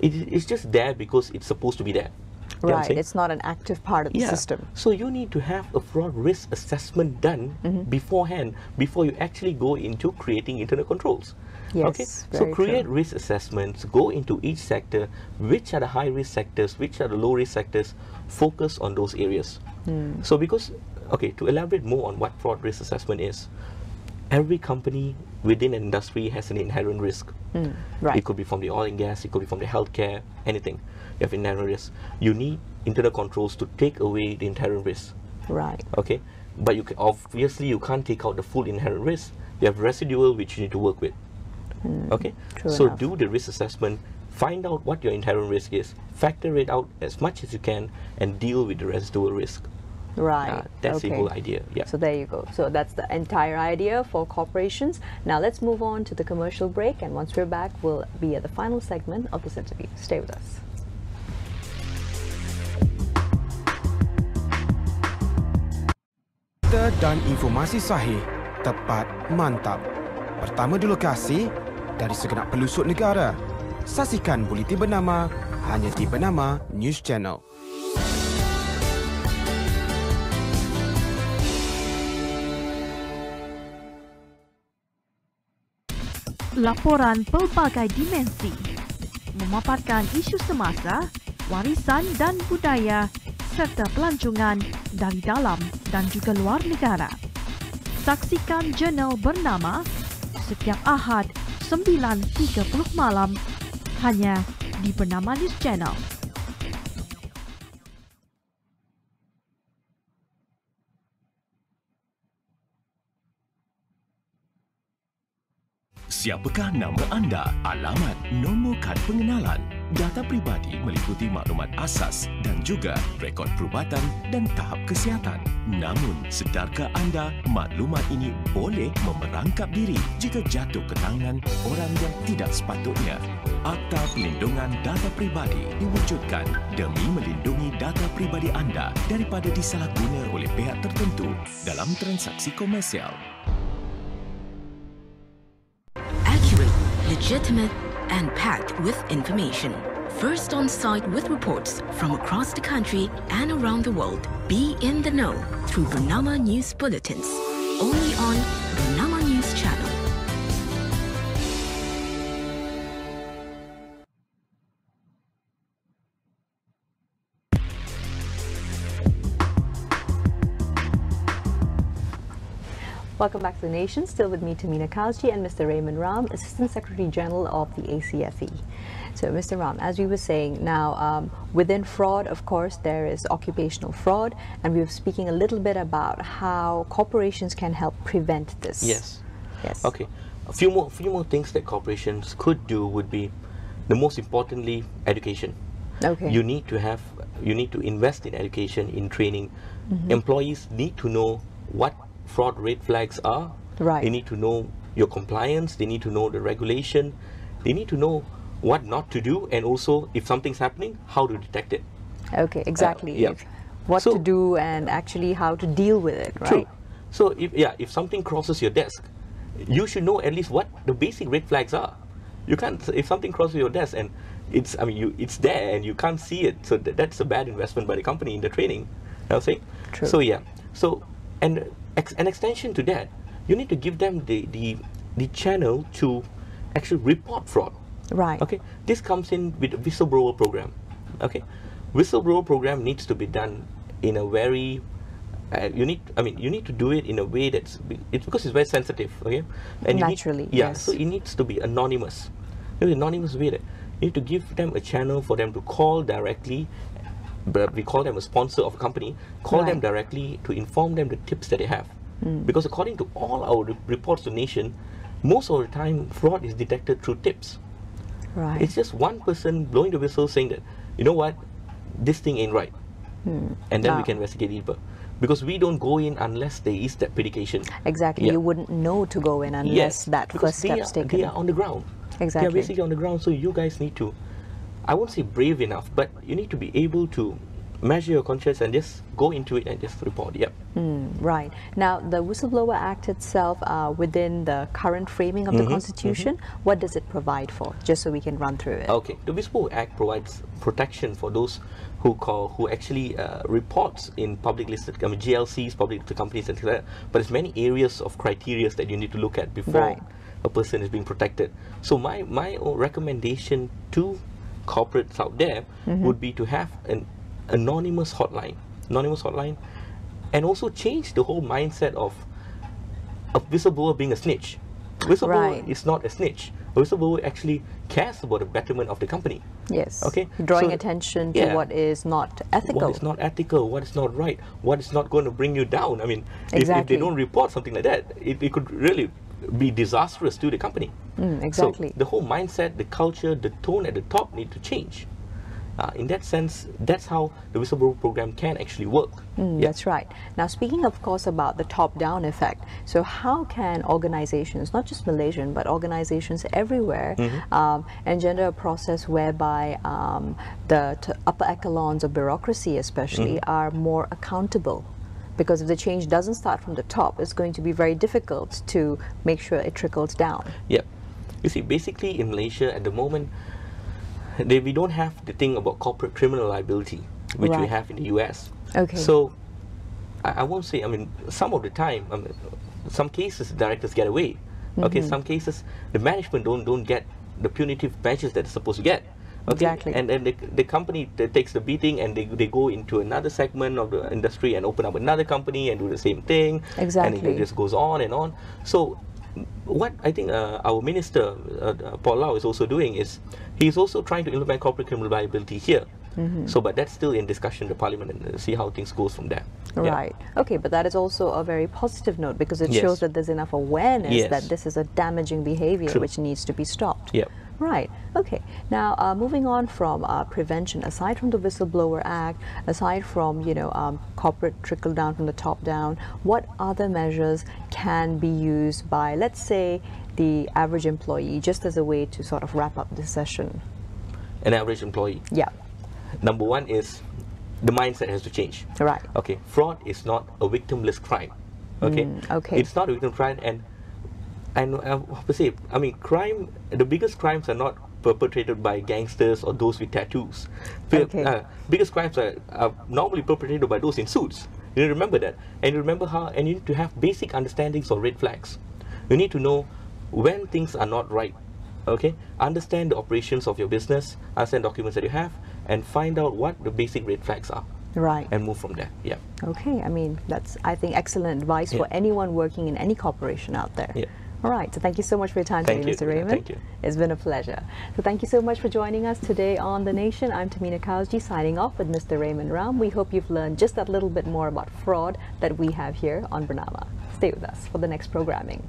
Speaker 2: It, it's just there because it's supposed to be there. You know what I'm
Speaker 1: Right,
Speaker 2: saying?
Speaker 1: it's not an active part of the
Speaker 2: Yeah.
Speaker 1: system.
Speaker 2: So you need to have a fraud risk assessment done
Speaker 1: Mm-hmm.
Speaker 2: beforehand before you actually go into creating internal controls.
Speaker 1: Yes,
Speaker 2: Okay. So
Speaker 1: very
Speaker 2: create
Speaker 1: true.
Speaker 2: risk assessments, go into each sector, which are the high risk sectors, which are the low risk sectors, focus on those areas.
Speaker 1: Hmm.
Speaker 2: So because, okay, to elaborate more on what fraud risk assessment is, every company within an industry has an inherent risk.
Speaker 1: Mm, right.
Speaker 2: It could be from the oil and gas, it could be from the healthcare, anything. You have inherent risk. You need internal controls to take away the inherent risk.
Speaker 1: Right.
Speaker 2: Okay, but you can, obviously you can't take out the full inherent risk. You have residual which you need to work with. Okay,
Speaker 1: true
Speaker 2: so
Speaker 1: enough.
Speaker 2: do the risk assessment, find out what your inherent risk is, factor it out as much as you can, and deal with the residual risk.
Speaker 1: Right.
Speaker 2: Uh, that's
Speaker 1: okay.
Speaker 2: the whole idea. Yeah.
Speaker 1: So there you go. So that's the entire idea for corporations. Now let's move on to the commercial break, and once we're back, we'll be at the final segment of this interview. Stay with us.
Speaker 10: Berita dan informasi sahih, tepat, mantap. Pertama di lokasi, dari segenap pelusuk negara. Saksikan buletin bernama hanya di Bernama News Channel.
Speaker 4: Laporan pelbagai dimensi, memaparkan isu semasa, warisan dan budaya serta pelancongan dari dalam dan juga luar negara. Saksikan jurnal bernama setiap Ahad sembilan tiga puluh malam hanya di Bernama News Channel.
Speaker 11: Siapakah nama anda, alamat, nombor kad pengenalan? Data peribadi meliputi maklumat asas dan juga rekod perubatan dan tahap kesihatan. Namun, sedarkah anda maklumat ini boleh memerangkap diri jika jatuh ke tangan orang yang tidak sepatutnya? Akta Pelindungan Data Peribadi diwujudkan demi melindungi data peribadi anda daripada disalahguna oleh pihak tertentu dalam transaksi komersial.
Speaker 3: Accurate, legitimate, and packed with information. First on site with reports from across the country and around the world. Be in the know through Bernama News Bulletins. Only on Bernama News Channel.
Speaker 1: Welcome back to the Nation. Still with me, Tamina Kausji, and Mister Raymon Ram, Assistant Secretary General of the A C F E. So, Mister Ram, as we were saying, now um, within fraud, of course, there is occupational fraud, and we were speaking a little bit about how corporations can help prevent this.
Speaker 2: Yes.
Speaker 1: Yes.
Speaker 2: Okay. A few more, few more things that corporations could do would be, the most importantly, education.
Speaker 1: Okay.
Speaker 2: You need to have, you need to invest in education, in training.
Speaker 1: Mm-hmm.
Speaker 2: Employees need to know what fraud red flags are.
Speaker 1: Right.
Speaker 2: They need to know your compliance. They need to know the regulation. They need to know what not to do, and also if something's happening, how to detect it.
Speaker 1: Okay, exactly.
Speaker 2: Uh, yeah.
Speaker 1: If- what
Speaker 2: So-
Speaker 1: to do and actually how to deal with it, right?
Speaker 2: True. So if yeah, if something crosses your desk, you should know at least what the basic red flags are. You can't, if something crosses your desk and it's, I mean, you it's there and you can't see it, so th that's a bad investment by the company in the training. I was saying.
Speaker 1: True.
Speaker 2: So yeah. So and ex an extension to that, you need to give them the the the channel to actually report fraud.
Speaker 1: Right.
Speaker 2: Okay. This comes in with a whistleblower program. Okay. Whistleblower program needs to be done in a very Uh, you need, I mean, you need to do it in a way that's, it's because it's very sensitive, okay? And you
Speaker 1: Naturally,
Speaker 2: need, yeah,
Speaker 1: yes.
Speaker 2: so it needs to be anonymous. In an anonymous way, that you need to give them a channel for them to call directly, but we call them a sponsor of a company, call them
Speaker 1: Right.
Speaker 2: directly to inform them the tips that they have.
Speaker 1: Mm.
Speaker 2: Because according to all our re reports to Nation, most of the time fraud is detected through tips.
Speaker 1: Right.
Speaker 2: It's just one person blowing the whistle saying that, you know what, this thing ain't right.
Speaker 1: Hmm.
Speaker 2: And then we
Speaker 1: Now-
Speaker 2: can investigate deeper. Because we don't go in unless there is that predication.
Speaker 1: Exactly.
Speaker 2: Yeah.
Speaker 1: You wouldn't know to go in unless
Speaker 2: Yes,
Speaker 1: that
Speaker 2: because
Speaker 1: first
Speaker 2: they
Speaker 1: step's
Speaker 2: are,
Speaker 1: taken.
Speaker 2: They are on the ground. They are
Speaker 1: Exactly.
Speaker 2: basically on the ground, so you guys need to, I won't say brave enough, but you need to be able to measure your conscience and just go into it and just report. Yep.
Speaker 1: Mm, right. Now, the Whistleblower Act itself, uh, within the current framing of the
Speaker 2: Mm-hmm,
Speaker 1: Constitution,
Speaker 2: mm-hmm.
Speaker 1: what does it provide for? Just so we can run through it.
Speaker 2: Okay. The Whistleblower Act provides protection for those who call who actually uh, reports in public listed, I mean, G L Cs, public listed companies, and things like that. But there's many areas of criteria that you need to look at before
Speaker 1: Right.
Speaker 2: a person is being protected. So my my own recommendation to corporates out there
Speaker 1: Mm-hmm.
Speaker 2: would be to have an anonymous hotline, anonymous hotline, and also change the whole mindset of a whistleblower being a snitch. Whistleblower
Speaker 1: Right.
Speaker 2: is not a snitch. A whistleblower actually cares about the betterment of the company.
Speaker 1: Yes.
Speaker 2: Okay.
Speaker 1: Drawing
Speaker 2: So,
Speaker 1: attention to
Speaker 2: yeah.
Speaker 1: what is not ethical.
Speaker 2: What is not ethical, what is not right, what is not going to bring you down. I mean, if, if
Speaker 1: Exactly.
Speaker 2: they don't report something like that, it, it could really be disastrous to the company.
Speaker 1: Mm, exactly.
Speaker 2: So the whole mindset, the culture, the tone at the top need to change. Uh, in that sense, that's how the whistleblower program can actually work.
Speaker 1: Mm,
Speaker 2: Yeah.
Speaker 1: That's right. Now, speaking, of course, about the top-down effect, so how can organizations, not just Malaysian, but organizations everywhere,
Speaker 2: Mm-hmm.
Speaker 1: um, engender a process whereby um, the t upper echelons of bureaucracy, especially,
Speaker 2: Mm-hmm.
Speaker 1: are more accountable? Because if the change doesn't start from the top, it's going to be very difficult to make sure it trickles down.
Speaker 2: Yeah. You see, basically in Malaysia at the moment, they, we don't have the thing about corporate criminal liability, which we
Speaker 1: Right.
Speaker 2: have in the U S.
Speaker 1: Okay.
Speaker 2: So, I, I won't say, I mean, some of the time, I mean, some cases directors get away. Okay,
Speaker 1: Mm-hmm.
Speaker 2: some cases the management don't don't get the punitive measures that they're supposed to get. Okay?
Speaker 1: Exactly.
Speaker 2: And then the, the company that takes the beating and they, they go into another segment of the industry and open up another company and do the same thing. And
Speaker 1: Exactly.
Speaker 2: it just goes on and on. So what I think uh, our minister, uh, uh, Paul Lau, is also doing is he's also trying to implement corporate criminal liability here.
Speaker 1: Mm-hmm.
Speaker 2: So, but that's still in discussion in the parliament and uh, see how things goes from there. Yeah.
Speaker 1: Right. Okay, but that is also a very positive note because it
Speaker 2: Yes.
Speaker 1: shows that there's enough awareness
Speaker 2: Yes.
Speaker 1: that this is a damaging behavior
Speaker 2: True.
Speaker 1: which needs to be stopped.
Speaker 2: Yeah.
Speaker 1: Right. Okay. Now, uh, moving on from uh, prevention, aside from the Whistleblower Act, aside from you know um, corporate trickle down from the top down, what other measures can be used by, let's say, the average employee, just as a way to sort of wrap up this session?
Speaker 2: An average employee.
Speaker 1: Yeah.
Speaker 2: Number one is the mindset has to change.
Speaker 1: Right.
Speaker 2: Okay, fraud is not a victimless crime. Okay.
Speaker 1: Mm, okay.
Speaker 2: It's not a victim crime, and and uh, how to say? I mean, crime. The biggest crimes are not perpetrated by gangsters or those with tattoos. The,
Speaker 1: Okay.
Speaker 2: uh, biggest crimes are, are normally perpetrated by those in suits. You need to remember that, and you remember how. And you need to have basic understandings of red flags. You need to know when things are not right. Okay, understand the operations of your business, understand documents that you have, and find out what the basic red flags are,
Speaker 1: Right.
Speaker 2: and move from there. Yeah.
Speaker 1: Okay, I mean, that's, I think, excellent advice for
Speaker 2: Yeah.
Speaker 1: anyone working in any corporation out there.
Speaker 2: Yeah.
Speaker 1: All right, so thank you so much for your time
Speaker 2: Thank
Speaker 1: today,
Speaker 2: you,
Speaker 1: Mister
Speaker 2: Tamina.
Speaker 1: Raymond.
Speaker 2: Thank you.
Speaker 1: It's been a pleasure. So thank you so much for joining us today on The Nation. I'm Tamina Kausji signing off with Mister Raymond Ram. We hope you've learned just that little bit more about fraud that we have here on Bernama. Stay with us for the next programming.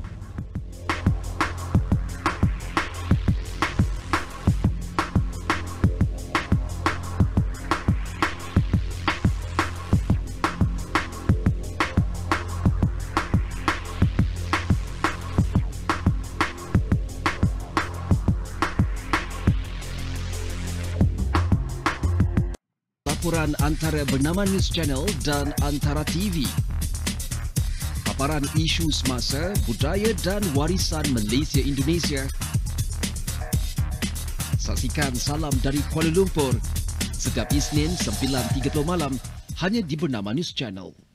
Speaker 9: Laporan antara Bernama News Channel dan Antara T V. Paparan isu semasa, budaya dan warisan Malaysia Indonesia. Saksikan Salam dari Kuala Lumpur setiap Isnin sembilan tiga puluh malam hanya di Bernama News Channel.